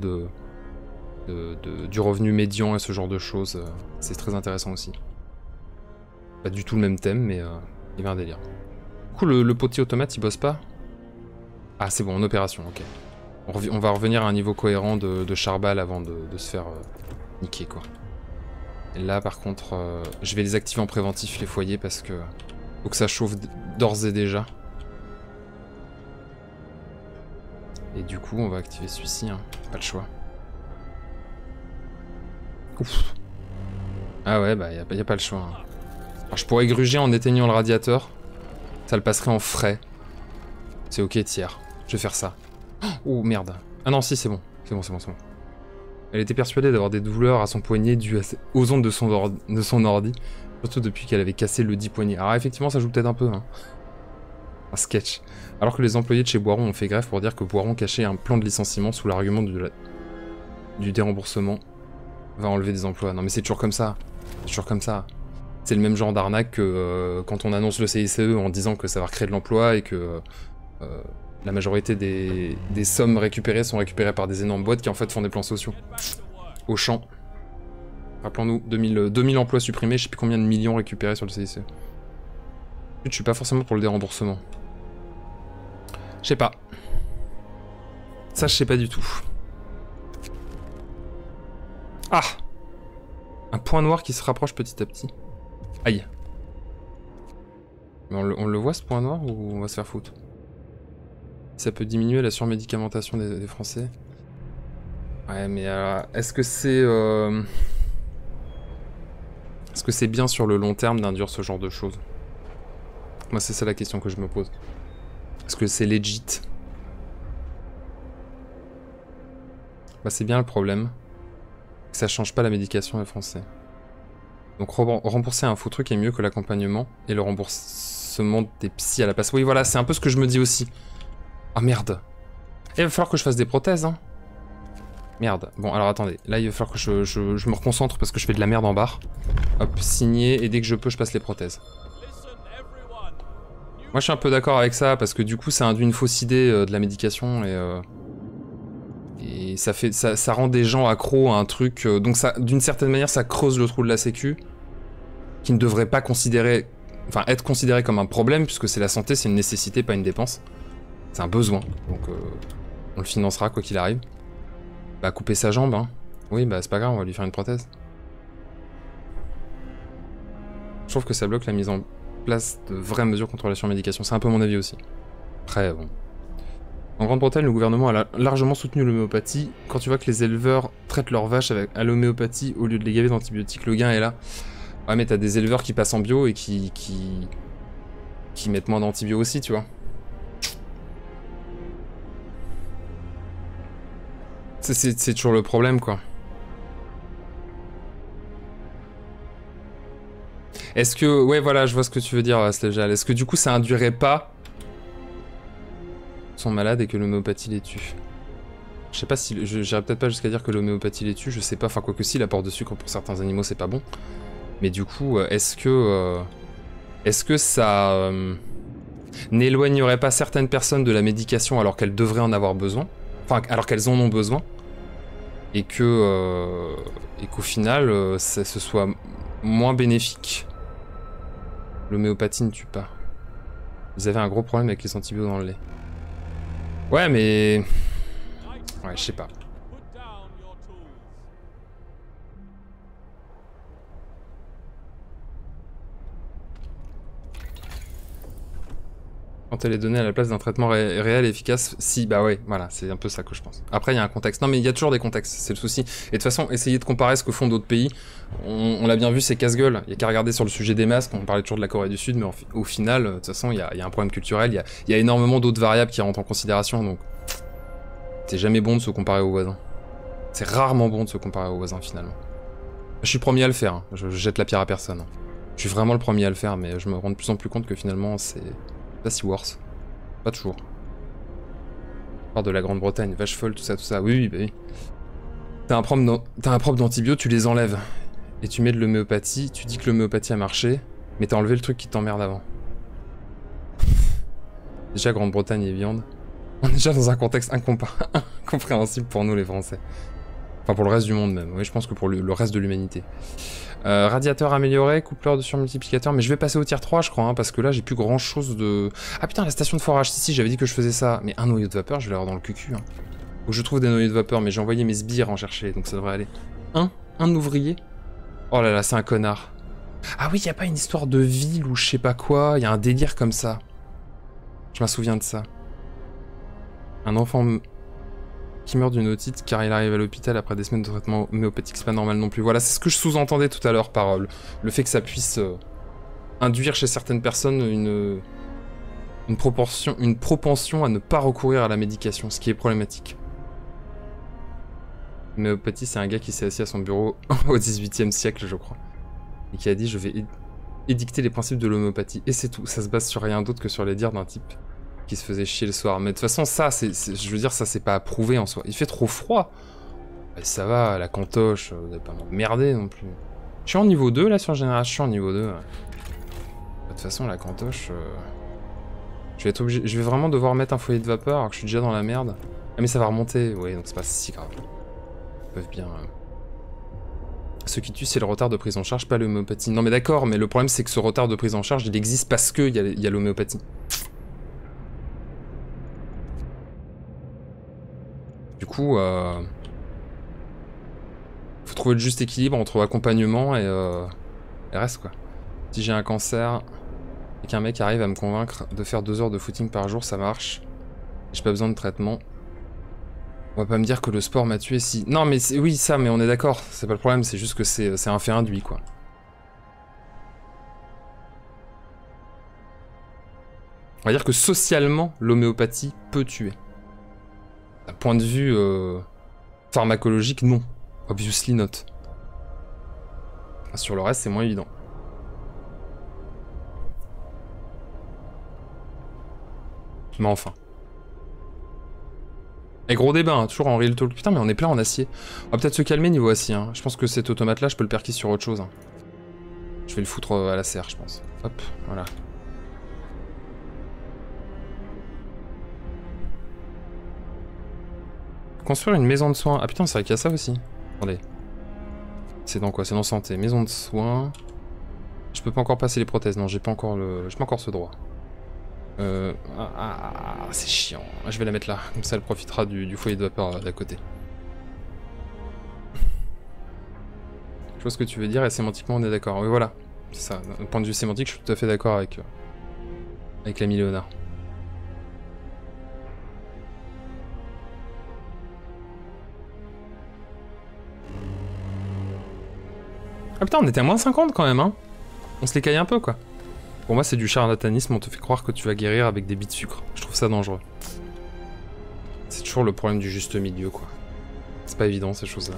du revenu médian et ce genre de choses. C'est très intéressant aussi. Pas du tout le même thème, mais il y avait un délire. Du coup, le potier automate, il bosse pas? Ah, c'est bon, en opération, ok. On va revenir à un niveau cohérent de charbal avant de se faire niquer, quoi. Et là, par contre, je vais les activer en préventif, les foyers, parce que faut que ça chauffe d'ores et déjà. Et du coup, on va activer celui-ci, hein. Pas le choix. Ouf. Ah ouais, bah y a pas le choix. Hein. Alors je pourrais gruger en éteignant le radiateur. Ça le passerait en frais. C'est ok, tiers. Je vais faire ça. Oh merde. Ah non, si, c'est bon. C'est bon. Elle était persuadée d'avoir des douleurs à son poignet dues aux ondes de son ordi. Surtout depuis qu'elle avait cassé le dit poignet. Alors effectivement, ça joue peut-être un peu, hein. Un sketch. Alors que les employés de chez Boiron ont fait grève pour dire que Boiron cachait un plan de licenciement sous l'argument du déremboursement va enlever des emplois. Non mais c'est toujours comme ça. C'est toujours comme ça. C'est le même genre d'arnaque que quand on annonce le CICE en disant que ça va recréer de l'emploi et que la majorité des sommes récupérées sont récupérées par des énormes boîtes qui en fait font des plans sociaux. Au champ. Rappelons-nous, 2000 emplois supprimés, je sais plus combien de millions récupérés sur le CICE. Je suis pas forcément pour le déremboursement. Je sais pas. Ça, je sais pas du tout. Ah! Un point noir qui se rapproche petit à petit. Aïe. Mais on le voit ce point noir ou on va se faire foutre? Ça peut diminuer la surmédicamentation des Français. Ouais, mais est-ce que c'est... Est-ce que c'est bien sur le long terme d'induire ce genre de choses? Moi, c'est ça la question que je me pose. Est-ce que c'est legit? Bah, c'est bien le problème. Ça change pas la médication des Français. Donc rembourser un faux truc est mieux que l'accompagnement et le remboursement des psys à la place. Oui, voilà, c'est un peu ce que je me dis aussi. Ah merde. Il va falloir que je fasse des prothèses, hein. Merde. Bon, alors attendez. Là, il va falloir que je me reconcentre parce que je fais de la merde en barre. Hop, signer, et dès que je peux, je passe les prothèses. Moi, je suis un peu d'accord avec ça, parce que du coup, ça induit une fausse idée de la médication, et ça rend des gens accros à un truc... donc ça, d'une certaine manière, ça creuse le trou de la sécu, qui ne devrait pas considérer... Enfin, être considéré comme un problème, puisque c'est la santé, c'est une nécessité, pas une dépense. C'est un besoin, donc on le financera, quoi qu'il arrive. Bah, couper sa jambe, hein. Oui, bah, c'est pas grave, on va lui faire une prothèse. Je trouve que ça bloque la mise en place de vraies mesures contre la surmédication. C'est un peu mon avis aussi. Après, bon. En Grande-Bretagne, le gouvernement a largement soutenu l'homéopathie. Quand tu vois que les éleveurs traitent leurs vaches à l'homéopathie au lieu de les gaver d'antibiotiques, le gain est là. Ouais, mais t'as des éleveurs qui passent en bio et qui mettent moins d'antibio aussi, tu vois. C'est toujours le problème, quoi. Est-ce que... Ouais, voilà, je vois ce que tu veux dire, Slejal. Est-ce que du coup, ça induirait pas... Ils sont malades et que l'homéopathie les tue? Je sais pas si... J'irais peut-être pas jusqu'à dire que l'homéopathie les tue, je sais pas. Enfin, quoi que si, l'apport de sucre pour certains animaux, c'est pas bon. Mais du coup, est-ce que ça... n'éloignerait pas certaines personnes de la médication alors qu'elles devraient en avoir besoin? Enfin, alors qu'elles en ont besoin? Et que... et qu'au final, ce soit moins bénéfique. L'homéopathie ne tue pas. Vous avez un gros problème avec les antibiotiques dans le lait. Ouais, mais... Ouais, je sais pas. Quand elle est donnée à la place d'un traitement réel et efficace, si, bah ouais, voilà, c'est un peu ça que je pense. Après, il y a un contexte. Non, mais il y a toujours des contextes, c'est le souci. Et de toute façon, essayez de comparer ce que font d'autres pays. On l'a bien vu, c'est casse-gueule. Il y a qu'à regarder sur le sujet des masques, on parlait toujours de la Corée du Sud, mais au final, de toute façon, il y a un problème culturel, il y a énormément d'autres variables qui rentrent en considération, donc... C'est jamais bon de se comparer aux voisins. C'est rarement bon de se comparer aux voisins, finalement. Je suis le premier à le faire, hein. Je jette la pierre à personne. Je suis vraiment le premier à le faire, mais je me rends de plus en plus compte que finalement, c'est pas si worse. Pas toujours. On parle de la Grande-Bretagne, vache folle, tout ça, oui, bah oui. T'as un problème d'antibio, tu les enlèves. Et tu mets de l'homéopathie, tu dis que l'homéopathie a marché, mais t'as enlevé le truc qui t'emmerde avant. Déjà, Grande-Bretagne et viande. On est déjà dans un contexte incompréhensible pour nous les Français. Enfin pour le reste du monde même, oui je pense que pour le reste de l'humanité. Radiateur amélioré, coupleur de surmultiplicateur, mais je vais passer au tier 3 je crois, hein, parce que là j'ai plus grand chose de... Ah putain la station de forage, si j'avais dit que je faisais ça, mais un noyau de vapeur je vais l'avoir dans le cucu. Hein. Faut que je trouve des noyaux de vapeur, mais j'ai envoyé mes sbires en chercher, donc ça devrait aller. Un ouvrier. Oh là là, c'est un connard. Ah oui, y a pas une histoire de ville ou je sais pas quoi, y a un délire comme ça. Je me souviens de ça. Un enfant qui meurt d'une otite car il arrive à l'hôpital après des semaines de traitement homéopathique, c'est pas normal non plus. Voilà, c'est ce que je sous-entendais tout à l'heure par le fait que ça puisse induire chez certaines personnes une propension à ne pas recourir à la médication, ce qui est problématique. L'homéopathie, c'est un gars qui s'est assis à son bureau au XVIIIe siècle, je crois, et qui a dit « je vais édicter les principes de l'homéopathie ». Et c'est tout, ça se base sur rien d'autre que sur les dires d'un type qui se faisait chier le soir. Mais de toute façon, ça, je veux dire, ça c'est pas approuvé en soi. Il fait trop froid. Et ça va, la cantoche, vous n'allez pas m'emmerder non plus. Je suis en niveau 2 là sur Génération, je suis en niveau 2. De toute façon, la cantoche... Je vais être obligé... Je vais vraiment devoir mettre un foyer de vapeur alors que je suis déjà dans la merde. Ah mais ça va remonter, oui, donc c'est pas si grave. Ils peuvent bien... Ce qui tue, c'est le retard de prise en charge, pas l'homéopathie. Non mais d'accord, mais le problème c'est que ce retard de prise en charge, il existe parce qu'il y a l'homéopathie. Du coup, faut trouver le juste équilibre entre accompagnement et reste quoi. Si j'ai un cancer et qu'un mec arrive à me convaincre de faire 2 heures de footing par jour, ça marche. J'ai pas besoin de traitement. On va pas me dire que le sport m'a tué si... Non mais oui ça, mais on est d'accord, c'est pas le problème, c'est juste que c'est un fait induit quoi. On va dire que socialement, l'homéopathie peut tuer. D'un point de vue pharmacologique, non. Obviously not. Sur le reste, c'est moins évident. Mais enfin. Et gros débat, hein, toujours en real talk. Putain, mais on est plein en acier. On va peut-être se calmer niveau acier. Hein. Je pense que cet automate-là, je peux le perquer sur autre chose. Hein. Je vais le foutre à la serre, je pense. Hop, voilà. Construire une maison de soins. Ah putain, c'est vrai qu'il y a ça aussi. Attendez. C'est dans quoi? C'est dans santé. Maison de soins. Je peux pas encore passer les prothèses. Non, j'ai pas encore ce droit. C'est chiant. Je vais la mettre là. Comme ça, elle profitera du foyer de vapeur d'à côté. Je vois ce que tu veux dire et sémantiquement, on est d'accord. Oui, voilà. C'est ça. D'un point de vue sémantique, je suis tout à fait d'accord avec l'ami Léonard. Ah putain, on était à moins 50 quand même, hein. On se les caille un peu, quoi. Pour moi, c'est du charlatanisme, on te fait croire que tu vas guérir avec des billes de sucre. Je trouve ça dangereux. C'est toujours le problème du juste milieu, quoi. C'est pas évident, ces choses-là.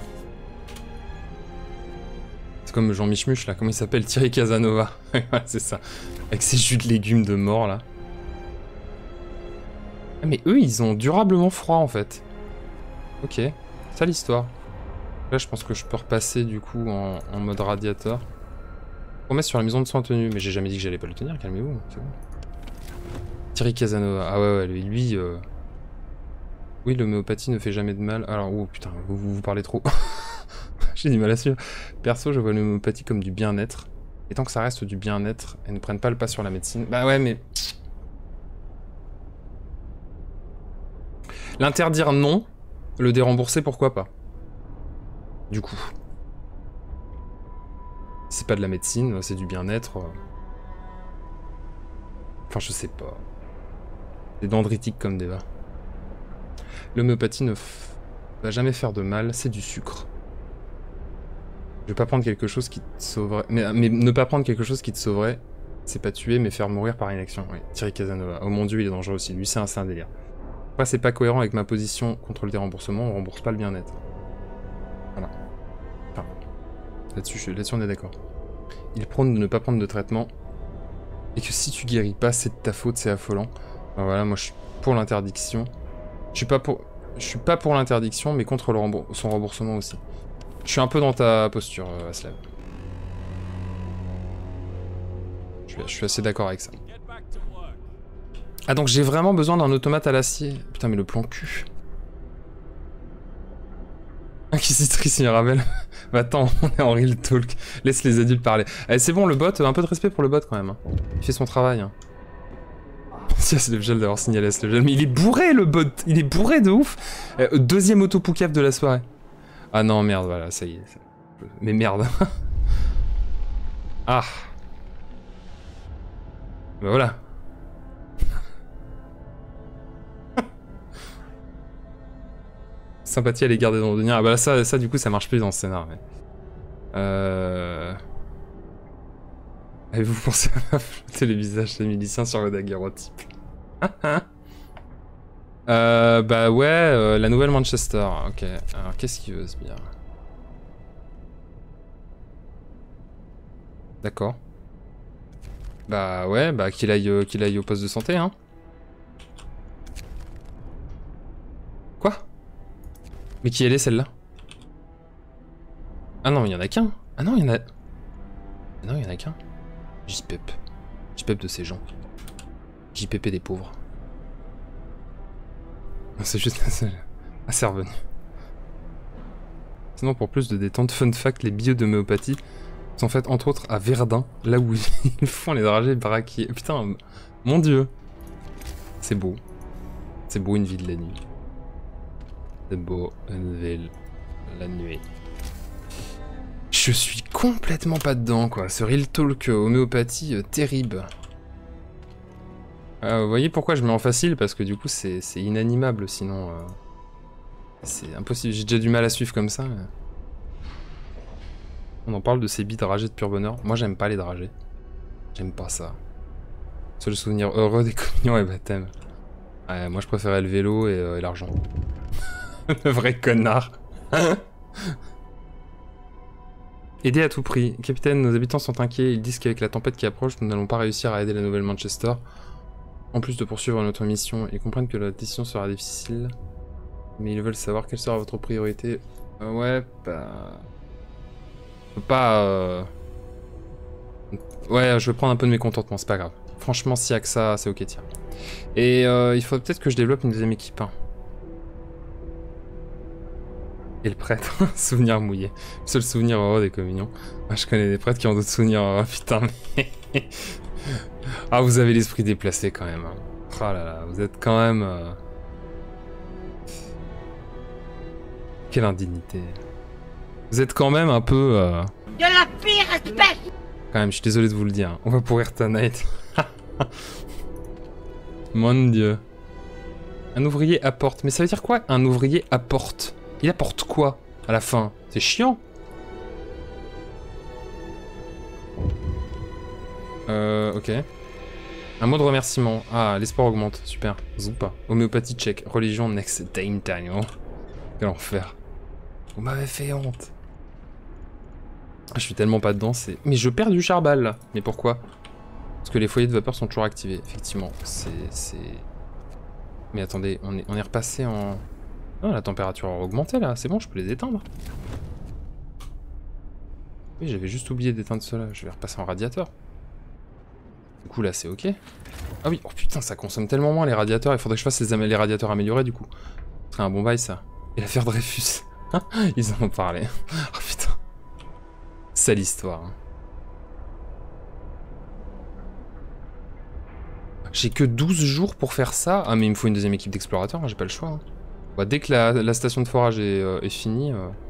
C'est comme Jean Michmuche, là, comment il s'appelle? Thierry Casanova. Ouais, c'est ça. Avec ses jus de légumes de mort, là. Ah, mais eux, ils ont durablement froid, en fait. Ok, ça l'histoire. Là, je pense que je peux repasser du coup en mode radiateur. Promesse sur la maison de soins tenue. Mais j'ai jamais dit que j'allais pas le tenir, calmez-vous, c'est bon. Thierry Casanova. Ah ouais, lui... Oui, l'homéopathie ne fait jamais de mal. Alors, oh putain, vous parlez trop. J'ai du mal à suivre. Perso, je vois l'homéopathie comme du bien-être. Et tant que ça reste du bien-être, elles ne prennent pas le pas sur la médecine. Bah ouais, mais... L'interdire, non. Le dérembourser, pourquoi pas. Du coup. C'est pas de la médecine, c'est du bien-être. Enfin, je sais pas. C'est dendritique comme débat. L'homéopathie ne va jamais faire de mal, c'est du sucre. Je vais pas prendre quelque chose qui te sauverait... Mais ne pas prendre quelque chose qui te sauverait, c'est pas tuer, mais faire mourir par inaction. Oui, Thierry Casanova. Oh mon dieu, il est dangereux aussi. Lui, c'est un délire. Après, c'est pas cohérent avec ma position contre le déremboursement, on rembourse pas le bien-être. Voilà. Enfin, là-dessus, on est d'accord. Il prône de ne pas prendre de traitement, et que si tu guéris pas, c'est de ta faute, c'est affolant. Alors voilà, moi je suis pour l'interdiction. Je suis pas pour l'interdiction, mais contre son remboursement aussi. Je suis un peu dans ta posture, Aslav. Je suis assez d'accord avec ça. Ah donc j'ai vraiment besoin d'un automate à l'acier. Putain mais le plan cul. Inquisitrice Mirabelle. Bah attends, on est en real talk. Laisse les adultes parler. Allez c'est bon le bot, un peu de respect pour le bot quand même. Hein. Il fait son travail. Hein. Si c'est le gel d'avoir signalé le gel. Mais il est bourré le bot. Il est bourré de ouf. Deuxième auto-poucave de la soirée. Ah non merde voilà ça y est. Mais merde. Ah. Bah voilà. Sympathie à l'égard des londoniens. Ah bah là, ça du coup ça marche plus dans ce scénar. Mais... Avez-vous pensé à flotter les visages des miliciens sur le daguerreotype? Bah ouais, la nouvelle Manchester. Ok, alors qu'est-ce qu'il veut ce bien? D'accord. Bah ouais, bah qu'il aille au poste de santé, hein. Quoi? Mais qui elle est celle-là? Ah non, il y en a qu'un. Ah non, il y en a... Non, il y en a qu'un. JPEP. JPEP de ces gens. JPP des pauvres. C'est juste assez revenu. Sinon, pour plus de détente, fun fact, les billets d'homéopathie sont faits entre autres à Verdun, là où ils font les dragées braqués. Putain, mon dieu. C'est beau. C'est beau une vie de la nuit. C'est beau une ville la nuit. Je suis complètement pas dedans quoi, ce real talk homéopathie terrible. Vous voyez pourquoi je mets en facile? Parce que du coup c'est inanimable sinon. C'est impossible, j'ai déjà du mal à suivre comme ça. Mais... On en parle de ces billes dragées de pur bonheur. Moi j'aime pas les dragées. J'aime pas ça. Seul souvenir heureux des communions et baptêmes. Ouais, moi je préférais le vélo et l'argent. Le vrai connard. Aider à tout prix. Capitaine, nos habitants sont inquiets. Ils disent qu'avec la tempête qui approche, nous n'allons pas réussir à aider la nouvelle Manchester. En plus de poursuivre notre mission, ils comprennent que la décision sera difficile. Mais ils veulent savoir quelle sera votre priorité. Ouais, bah... Je peux pas... Ouais, je vais prendre un peu de mécontentement, c'est pas grave. Franchement, s'il y a que ça, c'est ok, tiens. Et il faut peut-être que je développe une deuxième équipe. Hein. Et le prêtre, souvenir mouillé. Le seul souvenir heureux des communions. Ah, je connais des prêtres qui ont d'autres souvenirs heureux, putain, mais... Ah, vous avez l'esprit déplacé quand même. Hein. Oh là là, vous êtes quand même... Quelle indignité. Vous êtes quand même un peu... De la pire espèce. Quand même, je suis désolé de vous le dire. On va pourrir ta night. Mon dieu. Un ouvrier apporte. Mais ça veut dire quoi, un ouvrier apporte? Il apporte quoi à la fin? C'est chiant. Ok. Un mot de remerciement. Ah, l'espoir augmente. Super. Zoupa. Homéopathie check. Religion next time time. Oh. Quel enfer. Vous m'avez fait honte. Ah, je suis tellement pas dedans, c'est... Mais je perds du charbal, là. Mais pourquoi? Parce que les foyers de vapeur sont toujours activés. Effectivement, c'est... Mais attendez, on est repassé en... Non, la température a augmenté là, c'est bon, je peux les éteindre. Oui, j'avais juste oublié d'éteindre cela, je vais repasser en radiateur. Du coup là c'est ok. Ah oui, oh putain, ça consomme tellement moins les radiateurs, il faudrait que je fasse les radiateurs améliorés du coup. Ce serait un bon bail ça. Et l'affaire Dreyfus. Ils en ont parlé. Oh putain. Sale histoire. J'ai que 12 jours pour faire ça. Ah mais il me faut une deuxième équipe d'explorateurs, hein, j'ai pas le choix. Hein. Bah, dès que la station de forage est finie...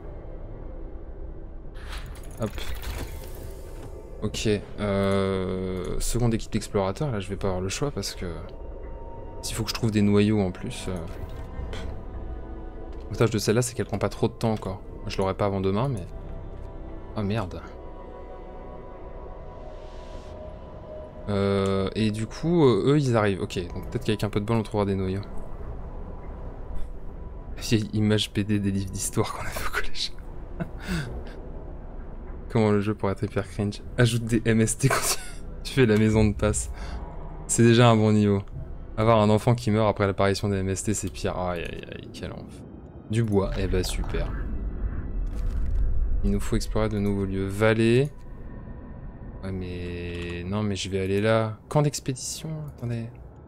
Hop. Ok. Seconde équipe d'explorateurs, là je vais pas avoir le choix parce que... S'il faut que je trouve des noyaux en plus... L'avantage de celle-là c'est qu'elle prend pas trop de temps encore. Moi, je l'aurai pas avant demain mais... Ah merde. Et du coup, eux ils arrivent. Ok, donc peut-être qu'avec un peu de bol on trouvera des noyaux. Vieille image PD des livres d'histoire qu'on avait au collège. Comment le jeu pourrait être hyper cringe. Ajoute des MST quand tu fais la maison de passe. C'est déjà un bon niveau. Avoir un enfant qui meurt après l'apparition des MST c'est pire. Aïe aïe aïe, quel enfer. Du bois, eh bah super. Il nous faut explorer de nouveaux lieux. Vallée. Ouais mais... Non mais je vais aller là. Camp d'expédition, attendez.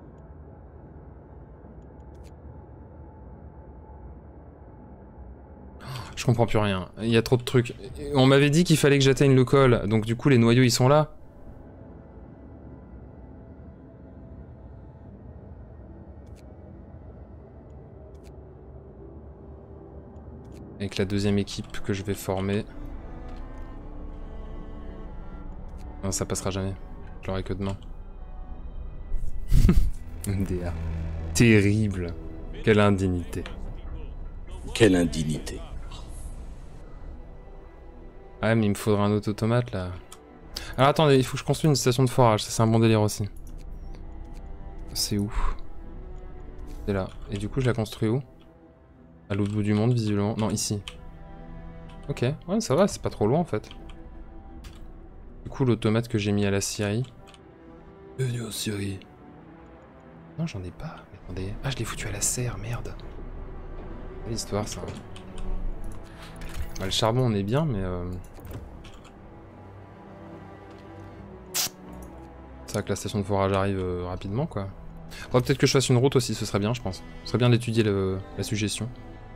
Je comprends plus rien. Il y a trop de trucs. On m'avait dit qu'il fallait que j'atteigne le col. Donc du coup les noyaux ils sont là. Avec la deuxième équipe que je vais former. Non, ça passera jamais. Je l'aurai que demain. MDR. Terrible. Quelle indignité. Quelle indignité. Ah mais il me faudra un autre automate là. Alors attendez, il faut que je construise une station de forage, ça c'est un bon délire aussi. C'est où? C'est là. Et du coup je la construis où? À l'autre bout du monde visiblement. Non, ici. Ok, ouais ça va, c'est pas trop loin en fait. Du coup l'automate que j'ai mis à la scierie. Bienvenue en Syrie. Non j'en ai pas, mais attendez. Ah je l'ai foutu à la serre, merde. Quelle histoire ça. Bah, le charbon on est bien mais c'est vrai que la station de forage arrive rapidement quoi. Faudrait peut-être que je fasse une route aussi, ce serait bien je pense. Ce serait bien d'étudier la suggestion.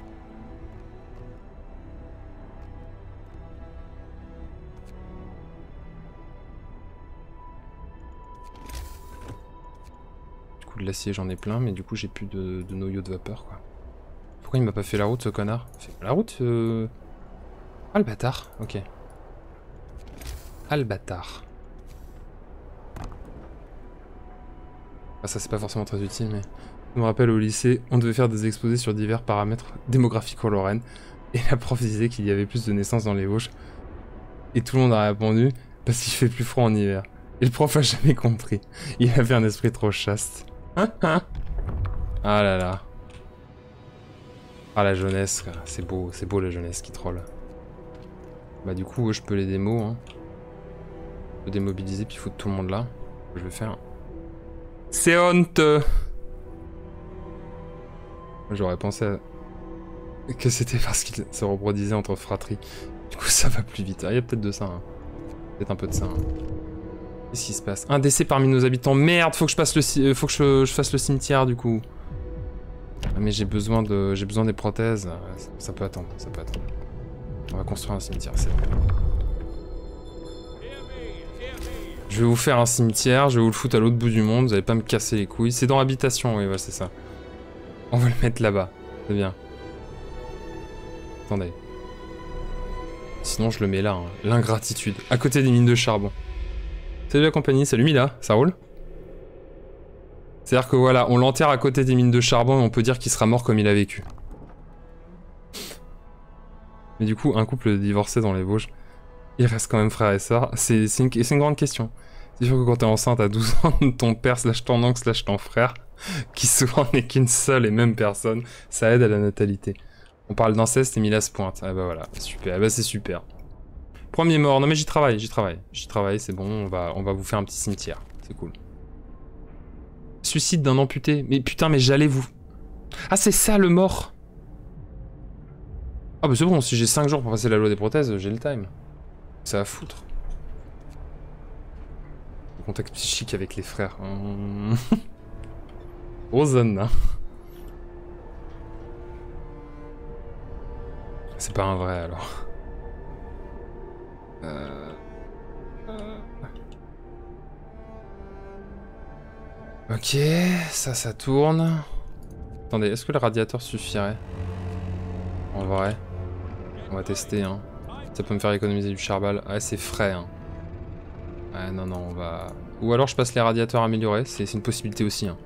Du coup de l'acier j'en ai plein mais du coup j'ai plus de noyaux de vapeur quoi. Pourquoi il m'a pas fait la route ce connard? Fait la route Ah le bâtard, ok. Ah le bâtard. Ah ça c'est pas forcément très utile mais... Je me rappelle au lycée, on devait faire des exposés sur divers paramètres démographiques en Lorraine. Et la prof disait qu'il y avait plus de naissances dans les Vosges. Et tout le monde a répondu, parce qu'il fait plus froid en hiver. Et le prof a jamais compris. Il avait un esprit trop chaste. Ah là là. Ah la jeunesse, c'est beau la jeunesse qui troll. Bah du coup je peux les démos hein. Je peux démobiliser puis foutre tout le monde là. Je vais faire. C'est honteux. J'aurais pensé que c'était parce qu'il se reproduisait entre fratries. Du coup ça va plus vite. Ah il y a peut-être de ça hein. Peut-être un peu de ça hein. Qu'est-ce qui se passe? Un décès parmi nos habitants. Merde, faut que je fasse le cimetière du coup. Ah, mais j'ai besoin des prothèses. Ça peut attendre, ça peut attendre. On va construire un cimetière, c'est bon. Je vais vous faire un cimetière, je vais vous le foutre à l'autre bout du monde, vous allez pas me casser les couilles. C'est dans habitation, oui, ouais, c'est ça. On va le mettre là-bas, c'est bien. Attendez. Sinon je le mets là, hein. L'ingratitude, à côté des mines de charbon. Salut la compagnie, salut Mila, ça roule? C'est-à-dire que voilà, on l'enterre à côté des mines de charbon et on peut dire qu'il sera mort comme il a vécu. Mais du coup, un couple divorcé dans les Vosges, il reste quand même frère et sœur. C'est une grande question. C'est sûr que quand t'es enceinte à 12 ans, ton père slash ton oncle slash ton frère, qui souvent n'est qu'une seule et même personne, ça aide à la natalité. On parle d'inceste et Mila se pointe. Ah bah voilà, super, ah bah c'est super. Premier mort, non mais j'y travaille, c'est bon, on va vous faire un petit cimetière, c'est cool. Suicide d'un amputé, mais putain mais j'allais vous... Ah c'est ça le mort. Ah bah c'est bon, si j'ai 5 jours pour passer la loi des prothèses, j'ai le time. Ça va foutre. Le contact psychique avec les frères. Ozone, hein. C'est pas un vrai alors. Ok, ça tourne. Attendez, est-ce que le radiateur suffirait? En vrai. On va tester, hein. Ça peut me faire économiser du charbal. Ouais, c'est frais, hein. Ouais, non, on va... Ou alors je passe les radiateurs améliorés, c'est une possibilité aussi, hein.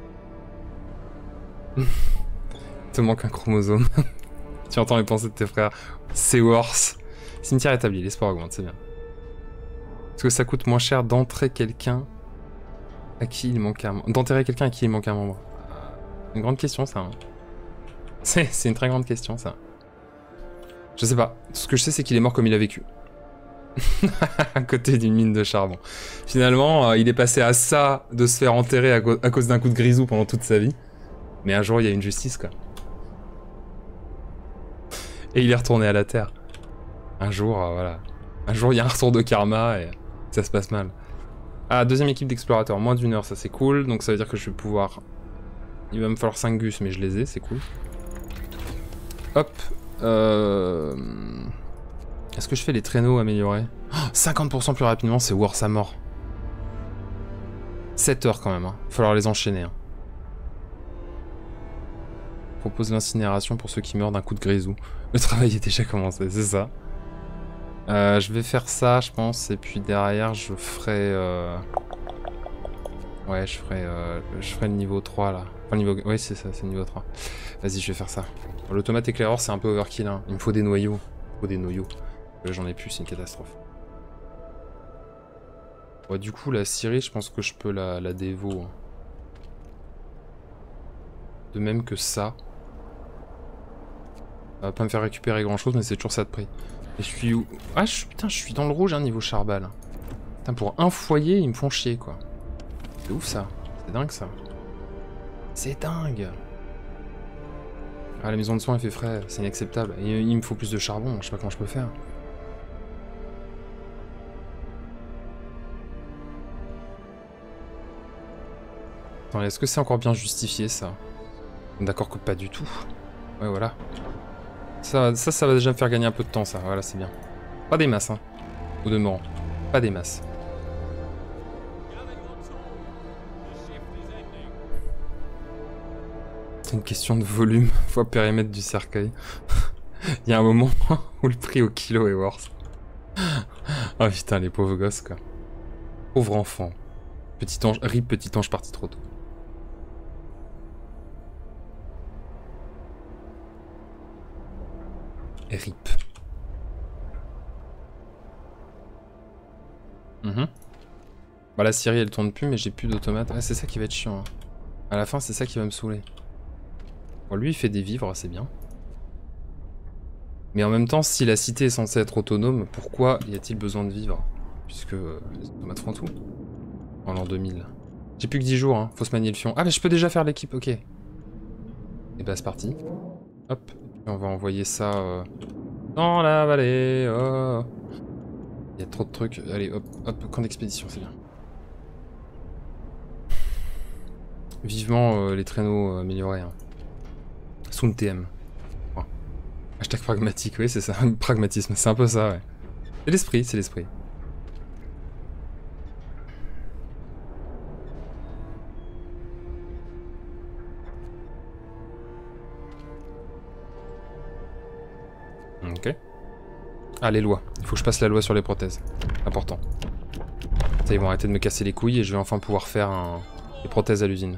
Il te manque un chromosome. Tu entends les pensées de tes frères. C'est worse. Cimetière établi, l'espoir augmente, c'est bien. Est-ce que ça coûte moins cher d'entrer quelqu'un à qui il manque un membre? D'enterrer quelqu'un à qui il manque un membre? Une grande question, ça. Hein. C'est une très grande question, ça. Je sais pas. Tout ce que je sais, c'est qu'il est mort comme il a vécu. À côté d'une mine de charbon. Finalement, il est passé à ça de se faire enterrer à cause d'un coup de grisou pendant toute sa vie. Mais un jour, il y a une justice, quoi. Et il est retourné à la Terre. Un jour, voilà. Un jour, il y a un retour de karma et ça se passe mal. Ah, deuxième équipe d'explorateurs. Moins d'1 heure, ça c'est cool. Donc ça veut dire que je vais pouvoir... Il va me falloir 5 gus, mais je les ai, c'est cool. Hop. Est-ce que je fais les traîneaux améliorés? Oh, 50% plus rapidement, c'est worse à mort. 7 heures quand même, hein. Falloir les enchaîner. Hein. Propose l'incinération pour ceux qui meurent d'un coup de grisou. Le travail est déjà commencé, c'est ça. Je vais faire ça, je pense, et puis derrière, je ferai... Ouais, je ferai le niveau 3, là. Enfin, niveau... Ouais, c'est ça, c'est niveau 3. Vas-y, je vais faire ça. L'automate éclaireur, c'est un peu overkill, hein. Il me faut des noyaux. Il me faut des noyaux. J'en ai plus, c'est une catastrophe. Ouais, du coup, la scierie, je pense que je peux la dévo. Hein. De même que ça. Ça va pas me faire récupérer grand-chose, mais c'est toujours ça de prix. Et je suis où? Ah, putain, je suis dans le rouge, hein, niveau charbal. Putain, pour un foyer, ils me font chier, quoi. C'est ouf, ça. C'est dingue, ça. C'est dingue. Ah, la maison de soins, elle fait frais. C'est inacceptable. Et il me faut plus de charbon. Je sais pas comment je peux faire. Attends, est-ce que c'est encore bien justifié, ça? D'accord que pas du tout. Ouais, voilà. Ça va déjà me faire gagner un peu de temps, ça. Voilà, c'est bien. Pas des masses, hein. Au demeurant. Pas des masses. C'est une question de volume fois périmètre du cercueil. Il y a un moment où le prix au kilo est worse. Oh putain, les pauvres gosses, quoi. Pauvre enfant. Petit ange, rip petit ange parti trop tôt. Et rip. Bah la scierie elle tourne plus mais j'ai plus d'automate. Ah, c'est ça qui va être chiant. Hein. À la fin c'est ça qui va me saouler. Bon, lui il fait des vivres, c'est bien. Mais en même temps, si la cité est censée être autonome, pourquoi y a-t-il besoin de vivre? Puisque les automates font tout. En l'an 2000. J'ai plus que 10 jours, hein. Faut se manier le fion. Ah mais je peux déjà faire l'équipe, ok. Et bah c'est parti. Hop. Et on va envoyer ça dans la vallée. Oh. Il y a trop de trucs. Allez, hop, hop, camp d'expédition, c'est bien. Vivement les traîneaux améliorés. Hein. Soon TM. Oh. Hashtag pragmatique, oui, c'est ça. Pragmatisme, c'est un peu ça, ouais. C'est l'esprit, c'est l'esprit. Ok. Ah, les lois. Il faut que je passe la loi sur les prothèses. Important. Ça, ils vont arrêter de me casser les couilles et je vais enfin pouvoir faire des prothèses à l'usine.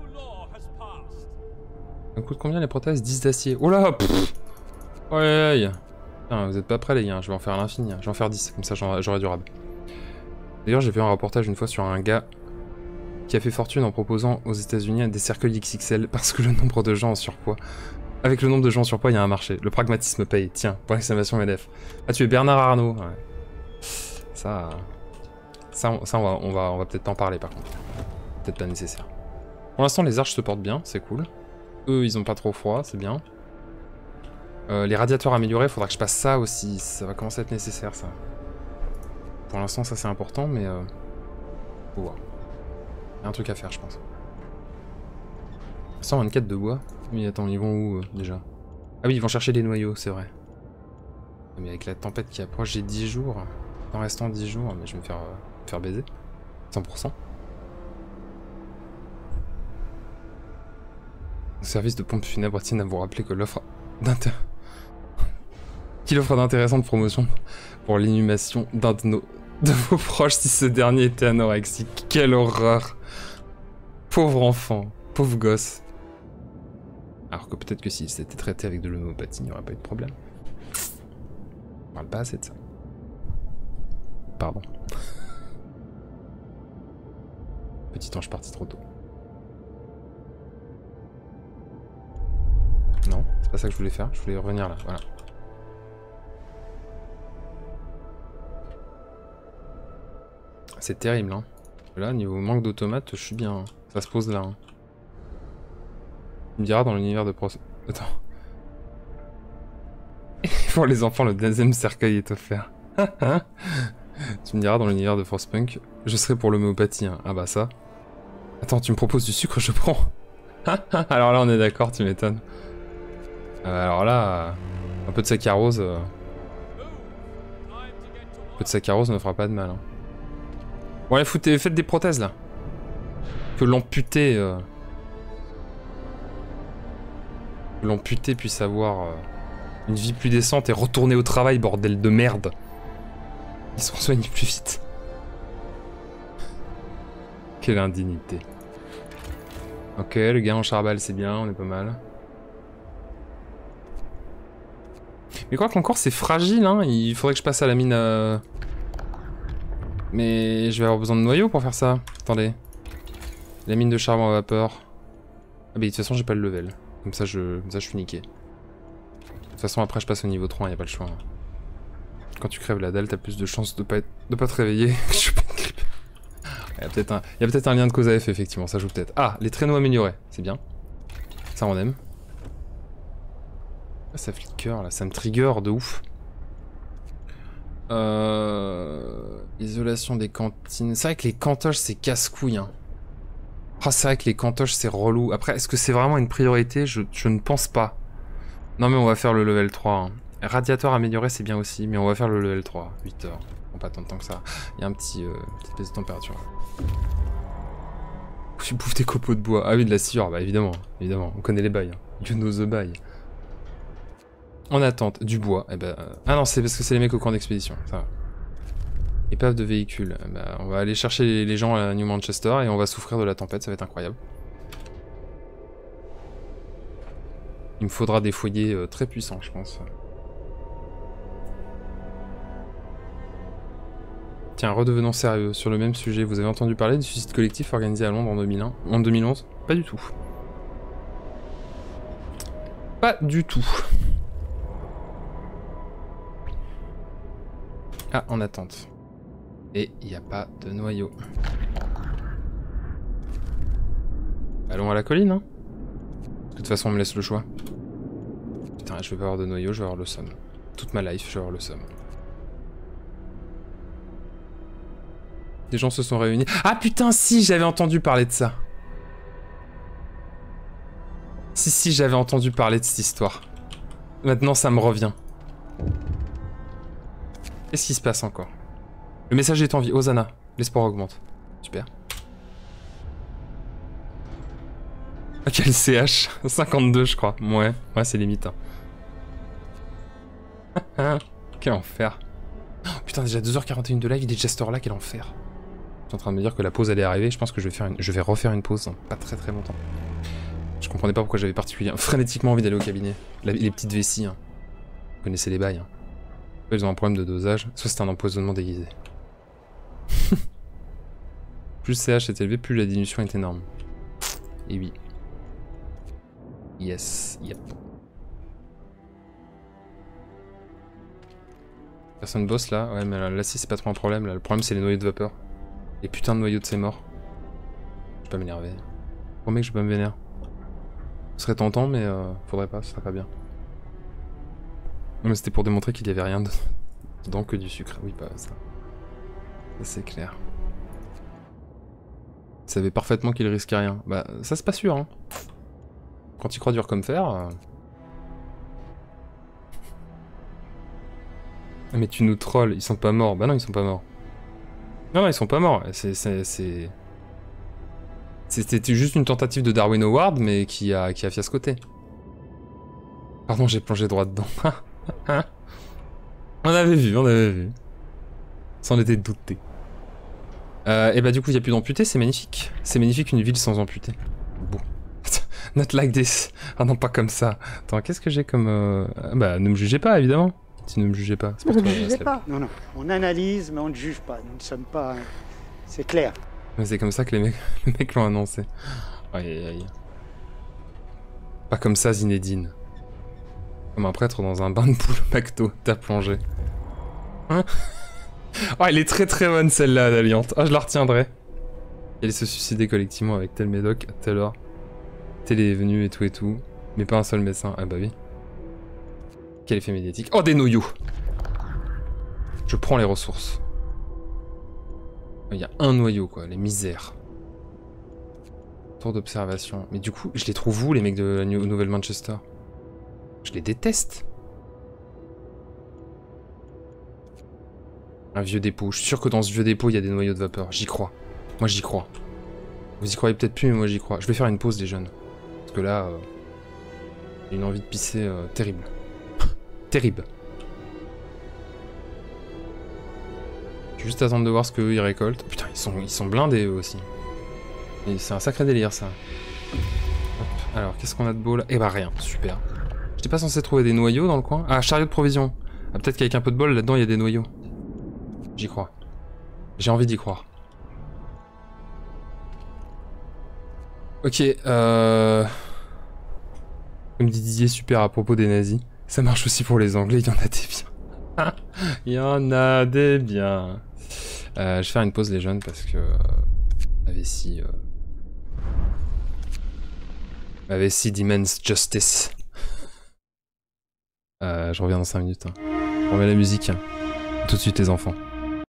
Ça coûte combien les prothèses? 10 d'acier. Oh là. Ouais. Putain, vous êtes pas prêts les gars, je vais en faire à l'infini. Je vais en faire 10, comme ça j'aurai du rab. D'ailleurs, j'ai vu un reportage une fois sur un gars qui a fait fortune en proposant aux États-Unis des cercueils XXL parce que le nombre de gens en surpoids. Avec le nombre de gens en surpoids, il y a un marché. Le pragmatisme paye. Tiens, pour l'exclamation MEDEF. Ah, tu es Bernard Arnault. Ouais. Ça on va peut-être en parler par contre. Peut-être pas nécessaire. Pour l'instant, les arches se portent bien, c'est cool. Eux, ils ont pas trop froid, c'est bien. Les radiateurs améliorés, faudra que je passe ça aussi. Ça va commencer à être nécessaire, ça. Pour l'instant, ça c'est important, mais... faut voir. Il y a un truc à faire, je pense. 124 de bois. Mais attends, ils vont où, déjà? Ah oui, ils vont chercher des noyaux, c'est vrai. Mais avec la tempête qui approche, j'ai 10 jours. En restant 10 jours, mais je vais me faire baiser. 100%. Le service de pompe funèbre tienne à vous rappeler que l'offre d'intéressantes promotions pour l'inhumation d'un de vos proches si ce dernier était anorexique. Quelle horreur! Pauvre enfant, pauvre gosse. Alors que peut-être que s'il s'était traité avec de l'homéopathie, il n'y aurait pas eu de problème. On parle pas assez de ça. Pardon. Petit ange parti trop tôt. Non, c'est pas ça que je voulais faire, je voulais revenir là, voilà. C'est terrible, hein. Là, niveau manque d'automates, je suis bien. Hein. Ça se pose là. Hein. Tu me diras dans l'univers de Attends. Pour les enfants, le deuxième cercueil est offert. Tu me diras dans l'univers de Frostpunk, je serai pour l'homéopathie. Hein. Ah bah ça. Attends, tu me proposes du sucre, je prends. Alors là, on est d'accord, tu m'étonnes. Alors là, un peu de saccharose. Un peu de saccharose ne fera pas de mal. Hein. Bon allez, faites des prothèses là. Que l'amputé... que l'amputé puisse avoir une vie plus décente et retourner au travail, bordel de merde. Il se soigne plus vite. Quelle indignité. Ok, le gars en charbal c'est bien, on est pas mal. Mais quoi qu'encore c'est fragile, hein. Il faudrait que je passe à la mine... Mais je vais avoir besoin de noyaux pour faire ça. Attendez. La mine de charbon à vapeur. Ah bah de toute façon j'ai pas le level. Comme ça je suis niqué. De toute façon après je passe au niveau 3, y a pas le choix. Hein. Quand tu crèves la dalle, t'as plus de chances de pas te réveiller. Je suis pas une grippe. Il y a peut-être un lien de cause à effet, effectivement, ça joue peut-être. Ah, les traîneaux améliorés, c'est bien. Ça on aime. Ah, ça flicker là, ça me trigger de ouf. Isolation des cantines. C'est vrai que les cantoches c'est casse-couille. Hein. Oh, c'est vrai que les cantoches c'est relou. Après, est-ce que c'est vraiment une priorité? Je ne pense pas. Non mais on va faire le level 3. Hein. Radiateur amélioré c'est bien aussi, mais on va faire le level 3. 8 heures. Bon, pas tant de temps que ça. Il y a un petite baisse de température. Tu bouffes des copeaux de bois. Ah oui, de la sciure, bah évidemment. Évidemment, on connaît les bails. Hein. You know the bail. En attente, du bois. Eh ben, ah non, c'est parce que c'est les mecs au camp d'expédition. Ça va. Épave de véhicule. Eh ben, on va aller chercher les gens à New Manchester et on va souffrir de la tempête, ça va être incroyable. Il me faudra des foyers très puissants, je pense. Tiens, redevenons sérieux. Sur le même sujet, vous avez entendu parler du suicide collectif organisé à Londres en 2011 Pas du tout. Pas du tout. Ah, en attente. Et il n'y a pas de noyau. Allons à la colline, hein. De toute façon, on me laisse le choix. Putain, je vais pas avoir de noyau, je vais avoir le somme. Toute ma life, je vais avoir le somme. Des gens se sont réunis. Ah putain, si, j'avais entendu parler de ça. Si, j'avais entendu parler de cette histoire. Maintenant, ça me revient. Qu'est-ce qui se passe encore? Le message est en vie. Hosanna, l'espoir augmente. Super. Ah, quel CH 52, je crois. Ouais, c'est limite. Hein. Quel enfer. Oh, putain, déjà 2h41 de live, il est Jester là, quel enfer. Je suis en train de me dire que la pause allait arriver. Je pense que je vais refaire une pause dans pas très longtemps. Je comprenais pas pourquoi j'avais particulièrement frénétiquement envie d'aller au cabinet. Les petites vessies. Hein. Vous connaissez les bails. Hein. Ils ont un problème de dosage. Soit c'est un empoisonnement déguisé. Plus le CH est élevé, plus la dilution est énorme. Et oui. Yes, yep. Personne bosse là? Ouais, mais là si c'est pas trop un problème. Là. Le problème c'est les noyaux de vapeur. Les putains de noyaux de ces morts. Je vais pas m'énerver. Promets que je vais pas me vénère. Ce serait tentant, mais faudrait pas, ce serait pas bien. Non, mais c'était pour démontrer qu'il y avait rien dedans que du sucre. Oui, bah ça. Ça c'est clair. Il savait parfaitement qu'il risquait rien. Bah ça c'est pas sûr hein. Quand il croit dur comme fer... Ah, mais tu nous trolls, ils sont pas morts. Bah non, ils sont pas morts. Non, ils sont pas morts. C'était juste une tentative de Darwin Award, mais qui a fiascoté. Pardon, j'ai plongé droit dedans. On avait vu. S'en était douté. Et bah du coup, il n'y a plus d'amputés, c'est magnifique. C'est magnifique une ville sans amputés. Bon. Not like this. Ah non, pas comme ça. Attends, qu'est-ce que j'ai comme... Bah, ne me jugez pas, évidemment. Si ne me jugez pas. Ne me jugez pas. Non. On analyse, mais on ne juge pas. Nous ne sommes pas... C'est clair. Mais c'est comme ça que les mecs l'ont annoncé. Aïe. Pas comme ça, Zinedine. Comme un prêtre dans un bain de poule McDo. T'as plongé. Hein? Oh, elle est très très bonne celle-là, l'Alliante. Ah, je la retiendrai. Elle allait se suicider collectivement avec tel médoc à telle heure. Tel est venu et tout. Mais pas un seul médecin. Ah bah oui. Quel effet médiatique. Oh, des noyaux. Je prends les ressources. Il y a un noyau, quoi. Les misères. Tour d'observation. Mais du coup, je les trouve où, les mecs de la Nouvelle-Manchester? Je les déteste. Un vieux dépôt. Je suis sûr que dans ce vieux dépôt, il y a des noyaux de vapeur. J'y crois. Moi, j'y crois. Vous y croyez peut-être plus, mais moi, j'y crois. Je vais faire une pause, les jeunes. Parce que là, j'ai une envie de pisser terrible. Terrible. Je vais juste attendre de voir ce qu'eux ils récoltent. Putain, ils sont blindés eux aussi. C'est un sacré délire ça. Hop. Alors, qu'est-ce qu'on a de beau là? Eh bah rien, super. J'étais pas censé trouver des noyaux dans le coin? Ah, chariot de provision. Ah, peut-être qu'avec un peu de bol, là-dedans il y a des noyaux. J'y crois. J'ai envie d'y croire. Ok, comme dit Didier, super à propos des nazis. Ça marche aussi pour les Anglais, il y en a des biens. Il y en a des biens. Je vais faire une pause les jeunes parce que... ma vessie demands justice. Je reviens dans 5 minutes. Hein. On remet la musique. Hein. Tout de suite les enfants.